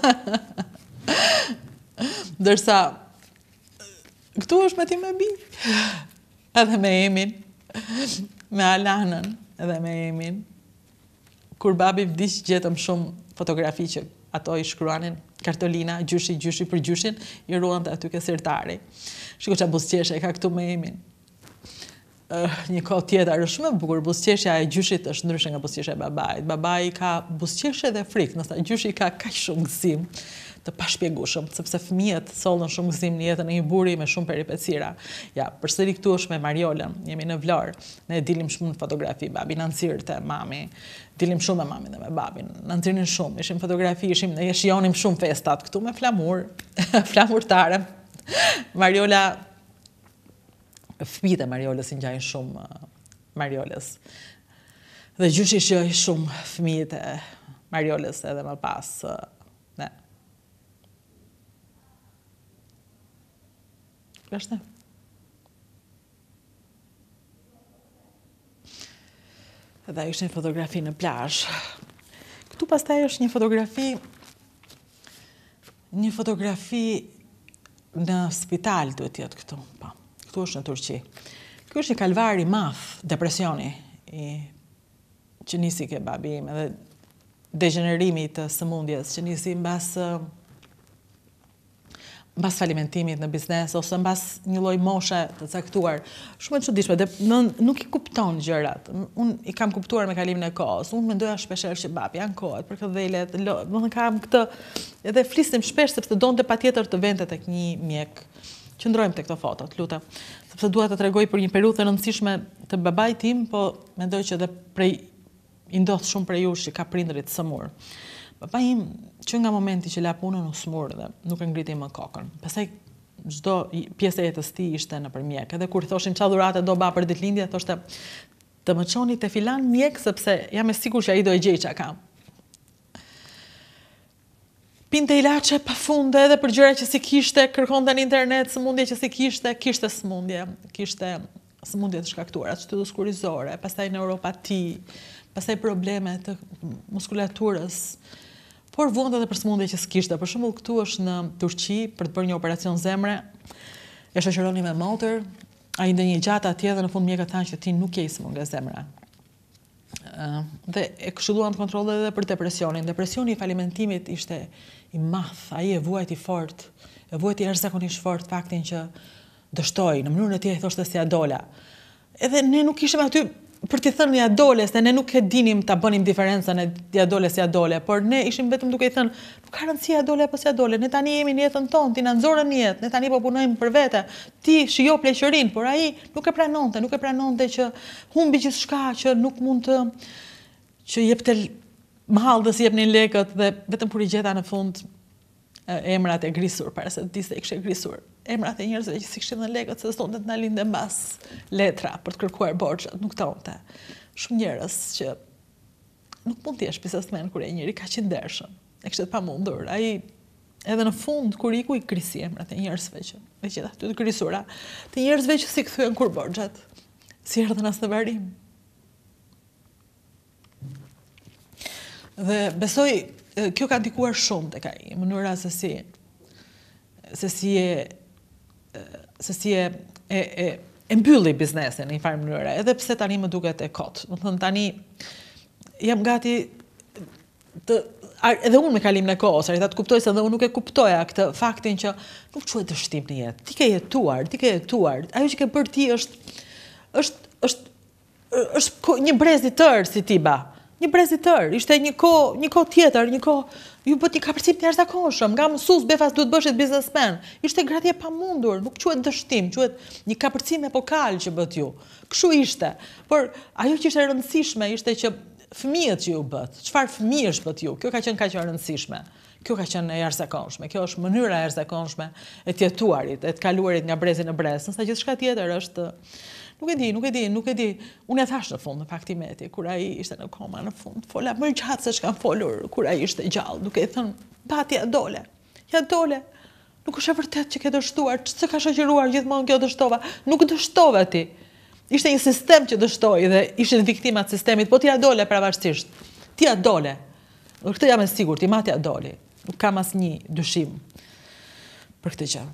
Ndërsa këtu është me ti me bi. Edhe me Emin, me Alanën, edhe me Emin. Kur babi vdiq gjetëm shumë fotografi që ato i shkruanin kartolina, gjyshi, gjyshi për gjyshin, i ruante aty ke sirtari. Shiko çfarë buzëqeshje ka këtu me Emin. Uh, një kohë tjetër është shumë e bukur, buzëqeshja e gjyshit është ndryshe nga buzëqeshja e babait. Babai ka buzëqeshje dhe frikë, nëse gjyshi ka kaq shumë gëzim të pashpjegueshëm, sepse fëmijët sollën shumë gëzim në jetën e një buri me shumë peripecira. Ja, përsëri këtu është me Mariolën, jemi në Vlorë, ne dilim shumë në fotografi, babi na nxirrte, mami, dilim shumë me mamin dhe me babin, na nxirrnin shumë, ishim fotografi, ishim, ne shijonim shumë festat këtu me flamur, flamurtare. Mariola, fëmijët e Mariolës i ngjajnë shumë uh, Mariolës. Dhe gjyshi shijoi shumë fëmijët e Mariolës edhe më pas, uh, ne. Është. Edhe ishte një fotografi në plazh. Këtu pastaj është një fotografi një fotografi në spital duhet të jetë këtu, po. Këtu është në Turqi. Ky është një kalvar i madh, depresioni, i që nisi ke babi im, edhe degenerimi të sëmundjes që nisi mbas mbas falimentimit në biznes ose mbas një lloj moshe të caktuar. Shumë e çuditshme dhe nuk i kupton gjërat. Unë i kam kuptuar me kalimin e kohës. Unë mendoja shpeshherë që babi ankohet për këdhelet. Do të thënë kam këtë edhe flisim shpesh sepse donte patjetër të vente tek një mjek. Qëndrojmë tek këto foto, të lutem. Sepse dua të tregoj për një periudhë të rëndësishme të babait tim, po mendoj që edhe prej i ndodh shumë prej jush që ka prindrit sëmur. Papa im, që nga momenti që la punën u smur dhe nuk e ngriti më kokën. Pastaj çdo pjesë e jetës tij ishte nëpër mjek. Edhe kur thoshim çfarë dhurate do ba për ditëlindje, thoshte të më çoni te filan mjek sepse jam e sigurt që ai do e gjej çka kam. Pinte ilaçe pafund edhe për gjëra që si kishte, kërkonte në internet sëmundje që si kishte, kishte sëmundje, kishte sëmundje të shkaktuara, shtyllës kurizore, pastaj neuropati, pastaj probleme të muskulaturës. Por vonte edhe për sëmundje që s'kishte. Për shembull, këtu është në Turqi për të bërë një operacion zemre, e shoqëroni me motor, ai ndonjë gjatë atje dhe në fund mjekët thanë që ti nuk je i smur nga zemra. Uh, dhe e këshilluan të kontrolloj edhe për depresionin. Depresioni i falimentimit ishte i madh, ai e vuajti fort, e vuajti jashtëzakonisht fort faktin që dështoi, në mënyrën e tij ai thoshte si ja dola. Edhe ne nuk ishim aty për t'i thënë ja dole, se ne nuk e dinim ta bënim diferencën e ja dole si ja dole, por ne ishim vetëm duke i thënë, nuk ka rëndësi ja dole apo si ja dole, ne tani jemi në jetën tonë, ti na nxorën në jetë, ne tani po punojmë për vete, ti shijo pleqërinë, por ai nuk e pranonte, nuk e pranonte që humbi gjithçka, që nuk mund të që jepte mahallës jepnin lekët dhe vetëm kur i gjeta në fund emrat e grisur, para se të di se i kishte grisur. Emrat e njerëzve që si kishin në lekët se sonte të na linde mbas letra për të kërkuar borxhat, nuk tonte. Shumë njerëz që nuk mund të jesh biznesmen kur e njëri ka qenë ndershëm. E kishte pamundur. Ai edhe në fund kur iku i krisi emrat e njerëzve që e gjeta aty të grisura, të njerëzve që si kthyen kur borxhat, si erdhën as në varim. Dhe besoj kjo ka ndikuar shumë tek ai, mënyra se si se si e se si e, e, e, e mbylli biznesin në një farë mënyre, edhe pse tani më duket e kot. Do thënë tani jam gati të edhe unë me kalimin e kohës, ta të kuptoj se edhe unë nuk e kuptoja këtë faktin që nuk quhet dështim në jetë. Ti ke jetuar, ti ke jetuar. Ajo që ke bërë ti është është është është një brez i tërë si ti ba. Një brez i tërë, ishte një kohë, një kohë tjetër, një kohë, ju bët një kapërcim të jashtëzakonshëm, nga mësues befas duhet bëshet biznesmen. Ishte gradje e pamundur, nuk quhet dështim, quhet një kapërcim epokal që bët ju. Kështu ishte. Por ajo që ishte e rëndësishme ishte që fëmijët që ju bët, çfarë fëmijësh bët ju, kjo ka qenë kaq e rëndësishme. Kjo ka qenë e jashtëzakonshme, kjo është mënyra e jashtëzakonshme e të jetuarit, e të kaluarit nga brezi në brez, ndërsa gjithçka tjetër është Nuk e di, nuk e di, nuk e di. Unë e thash në fund në fakt i meti, kur ai ishte në koma në fund. Fola më gjatë se ç'kam folur kur ai ishte gjallë, duke i thënë, "Bati ja dole. Ja dole. Nuk është e vërtetë që ke dështuar, ç'se ka shoqëruar gjithmonë kjo dështova. Nuk dështova ti. Ishte një sistem që dështoi dhe ishin viktimat sistemit, po ti ja dole pavarësisht. Ti ja dole. Për këtë jam e sigurt, i mati ja doli. Nuk kam asnjë dyshim për këtë gjë.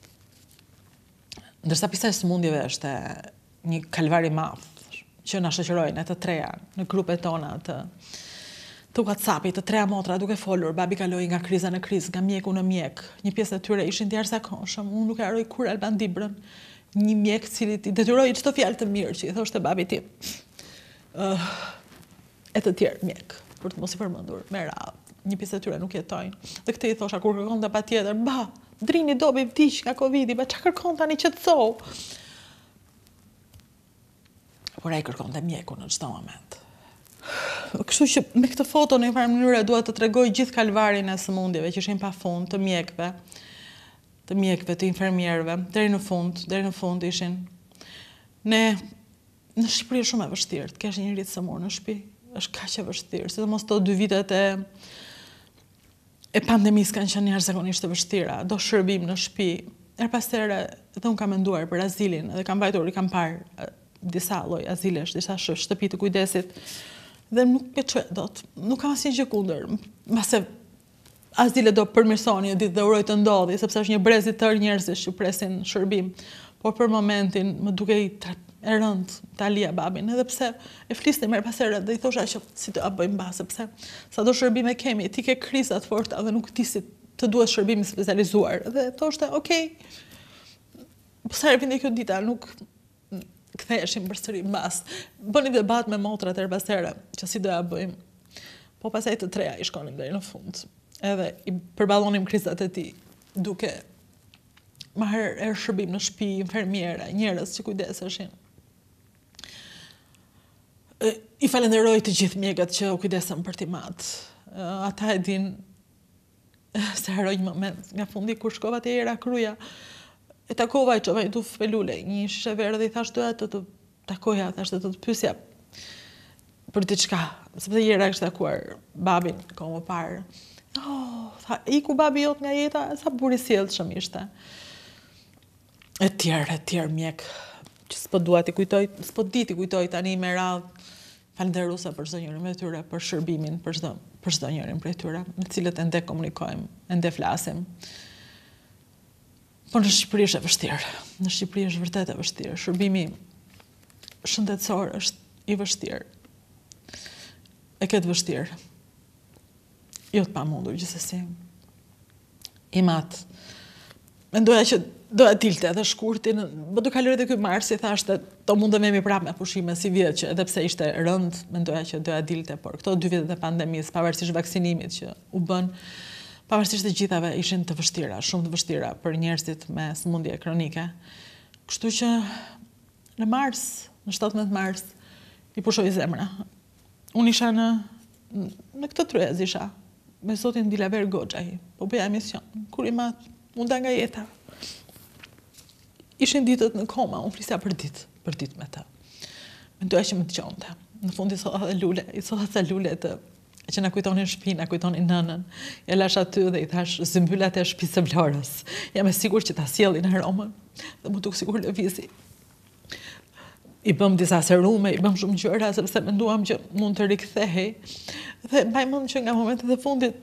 Ndërsa pjesa e sëmundjeve është një kalvar i madh që na shoqërojnë të treja në grupet tona të të WhatsAppit, të treja motra duke folur, babi kaloi nga kriza në krizë, nga mjeku në mjek. Një pjesë e tyre ishin të jashtëzakonshëm. Unë nuk e harroj kur Alban Dibrën, një mjek i cili i detyroi çdo fjalë të mirë që i thoshte babit tim. Uh, e të tjerë mjek, për të mos i përmendur, me radhë. Një pjesë e tyre nuk jetojnë. Dhe këtë i thosha kur kërkonte patjetër, "Ba, Drini dobi vdiq nga Covidi, ba çka kërkon tani qetësou?" Por ai kërkonte mjeku në çdo moment. Kështu që me këtë foto në një farë mënyrë dua të tregoj gjithë kalvarin e sëmundjeve që ishin pafund, të mjekëve, të mjekëve, të infermierëve, deri në fund, deri në fund ishin. Ne në Shqipëri është shumë e vështirë të kesh një njerëz të sëmur në shtëpi, është kaq e vështirë, sidomos këto dy vitet e e pandemisë kanë qenë jashtëzakonisht të vështira, do shërbim në shtëpi. Her pas here, edhe unë kam menduar për azilin, edhe kam vajtur, i kam parë disa lloj azilesh, disa shtëpi të kujdesit, dhe nuk e çoj dot. Nuk kam asnjë gjë kundër. Mbase azile do përmirësoni një ditë dhe uroj të ndodhi, sepse është një brez i tërë njerëzish që presin shërbim. Por për momentin më duke e rënd ta lija babin, edhe pse e flisnim her pas here dhe i thosha që si të bëjmë ba, sepse sa do shërbime kemi, ti ke krizat forta dhe nuk ti si të duhet shërbimi specializuar. Dhe thoshte, okej, po sa herë vinte kjo dita, nuk ktheheshim përsëri mbas. Bëni debat me motrat her pas here, që si doja bëjmë. Po pastaj të treja i shkonim deri në fund. Edhe i përballonim krizat e tij, duke marrë er shërbim në shtëpi, infermiera, njerëz që kujdeseshin. I falenderoj të gjithë mjekët që u kujdesën për Timat. Ata e din se haroj një moment nga fundi kur shkova te Era Kruja. E takova i çova i tuf me lule, një shishe verë dhe i thash doja të të takoja, thash të të pyesja për diçka, sepse Era kishte takuar babin kohë më parë. Oh, tha, iku babi jot nga jeta, sa buri sjellshëm ishte. E tjerë, e tjerë mjek, që s'po dua t'i kujtoj, s'po di t'i kujtoj tani me radhë, falenderuese për çdo njërin prej tyre, për shërbimin, për çdo për çdo njërin prej tyre, me të cilët ende komunikojmë, ende flasim. Po në Shqipëri është e vështirë. Në Shqipëri është vërtet e vështirë. Shërbimi shëndetësor është i vështirë. E këtë vështirë. Jo të pamundur gjithsesi. I matë. Mendoja që doja dilte edhe shkurtin, më do kaloj edhe ky marsi, thashte, to mund të vemi prapë me pushime si vjet që edhe pse ishte rënd, mendoja që doja dilte, por këto dy vjet e pandemisë, pavarësisht vaksinimit që u bën, pavarësisht të gjithave ishin të vështira, shumë të vështira për njerëzit me sëmundje kronike. Kështu që në mars, në shtatëmbëdhjetë mars, i pushoi zemra. Unë isha në në këtë tryez isha, me zotin Dilaver Goxhaj, po bëja emision, kur i mat munda nga jeta. Ishin ditët në koma, unë flisja për ditë, për ditë me të. Mendoja që më dëgjonte. Në fund i thoha dhe lule, i thoha sa lule të që na kujtonin shtëpinë, na kujtonin nënën. Ja lash aty dhe i thash zymbylat e shtëpisë së Vlorës. Jam e sigurt që ta sjellin aromën dhe më duk sigur lëvizi. I bëm disa serume, i bëm shumë gjëra sepse menduam që mund të rikthehej. Dhe mbaj mend që nga momentet e fundit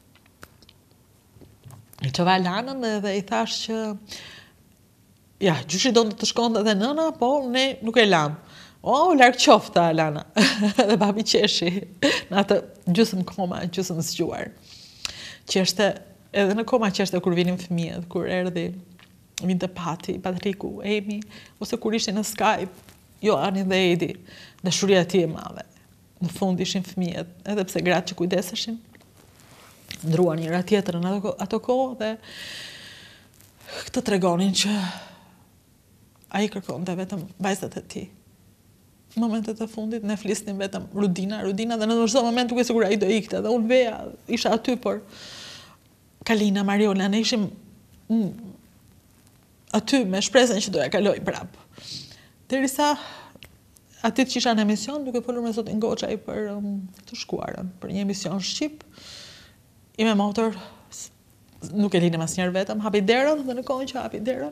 i çova Lanën dhe i thash që ja, gjyshi do të shkonte edhe nëna, po ne nuk e lam. O, larg qofta, Lana. Dhe babi qeshi në atë gjysmë koma, gjysmë zgjuar. Qeshte, edhe në koma qeshte kur vinin fëmijët, kur erdhi, vinte Pati, Patriku, Emi, ose kur ishin në Skype, Joani dhe Edi, dashuria e tij e madhe. Në fund ishin fëmijët, edhe pse gratë që kujdeseshin, ndruan njëra tjetrën ato, ato kohë dhe këtë tregonin që ai kërkonte vetëm vajzat e tij. Në momentet e fundit ne flisnim vetëm Rudina, Rudina dhe në çdo moment duke sigur ai do ikte dhe unë veja isha aty, por Kalina, Mariola, ne ishim mm, aty me shpresën që doja kaloj prap. Derisa aty që isha në emision duke folur me zotin Goxhaj për um, të shkuarën, për një emision shqip, i me motor nuk e linim asnjëherë vetëm, hapi derën dhe në kohën që hapi derën,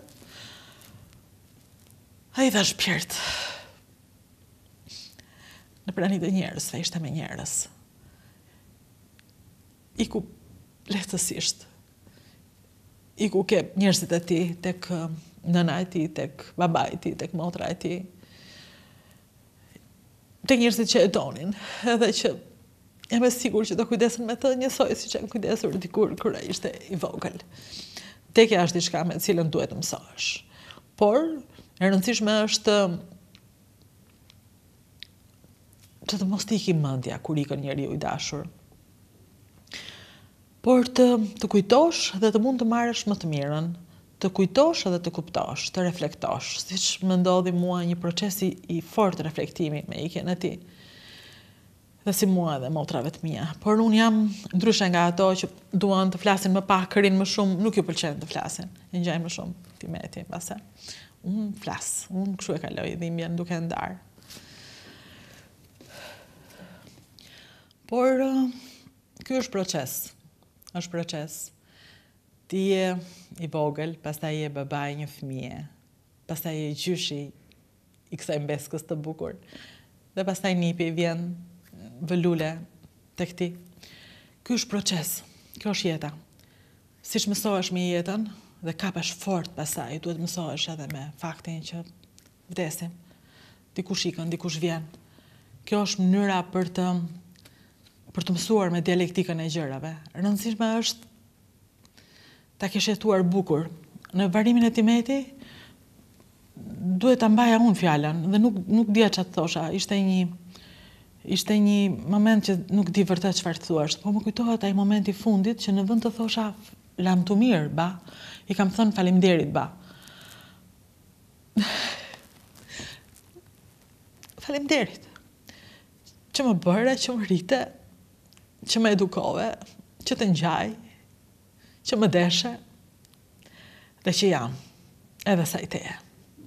ai thash Pjert. Në pranit e njerëzve, ishte me njerëz. Iku lehtësisht. Iku ke njerëzit e tij, tek nëna e tij, tek baba e tij, tek motra e tij. Tek njerëzit që e donin, edhe që jam e sigurt që do kujdesen me të njësoj siç e kujdesur dikur kur ai ishte i vogël. Tekja është diçka me cilën duhet të mësohesh. Por e rëndësishme është që të mos t'i iki mendja kur ikën njeriu i dashur. Por të, të kujtosh dhe të mund të marrësh më të mirën, të kujtosh dhe të kuptosh, të reflektosh, siç më ndodhi mua një proces i, i fort reflektimi me ikjen e tij. Dhe si mua dhe motrave të mia. Por unë jam ndryshe nga ato që duan të flasin më pak, kërin më shumë, nuk ju pëlqen të flasin. E ngjaj më shumë Timeti, pastaj. Unë flas, unë kështu e kaloj dhimbjen duke ndarë. Por ky është proces. Është proces. Ti je i vogël, pastaj je babai një fëmie, pastaj je gjyshi i kësaj mbeskës të bukur. Dhe pastaj nipi vjen vëlule tek ti. Ky është proces. Kjo është jeta. Siç mësohesh me jetën dhe kapesh fort pastaj, duhet mësohesh edhe me faktin që vdesim. dikush ikën, dikush vjen. Kjo është mënyra për të për të mësuar me dialektikën e gjërave. Rëndësishme është ta kesh jetuar bukur. Në varimin e Timeti duhet ta mbaja unë fjalën dhe nuk nuk dija çfarë të thosha. Ishte një ishte një moment që nuk di vërtet çfarë të thuash, po më kujtohet ai momenti i fundit që në vend të thosha lam të mirë, ba, i kam thënë faleminderit, ba. Faleminderit. Që më bëre, që më rrite, që më edukove, që të ngjaj, që më deshe, dhe që jam, edhe sa i teje.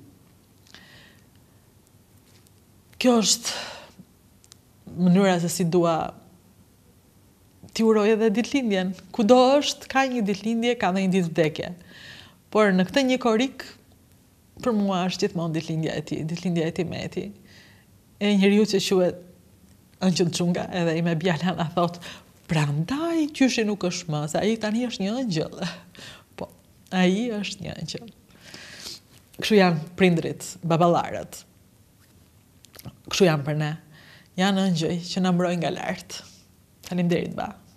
Kjo është mënyra se si dua t'i uroj edhe ditëlindjen. Kudo është, ka një ditëlindje, ka dhe një ditë vdekje. Por në këtë një korik, për mua është gjithmonë ditëlindja e tij, ditëlindja e Timeti. E njeriu që quhet Ëngjëll Xhunga, edhe i me Bjalana thot, prandaj qyshi nuk është më, se ai tani është një ëngjëll. Po, ai është një ëngjëll. Kështu janë prindrit, baballarët. Kështu janë për ne. Janë ëngjëj që na mbrojnë nga lart. Faleminderit, ba.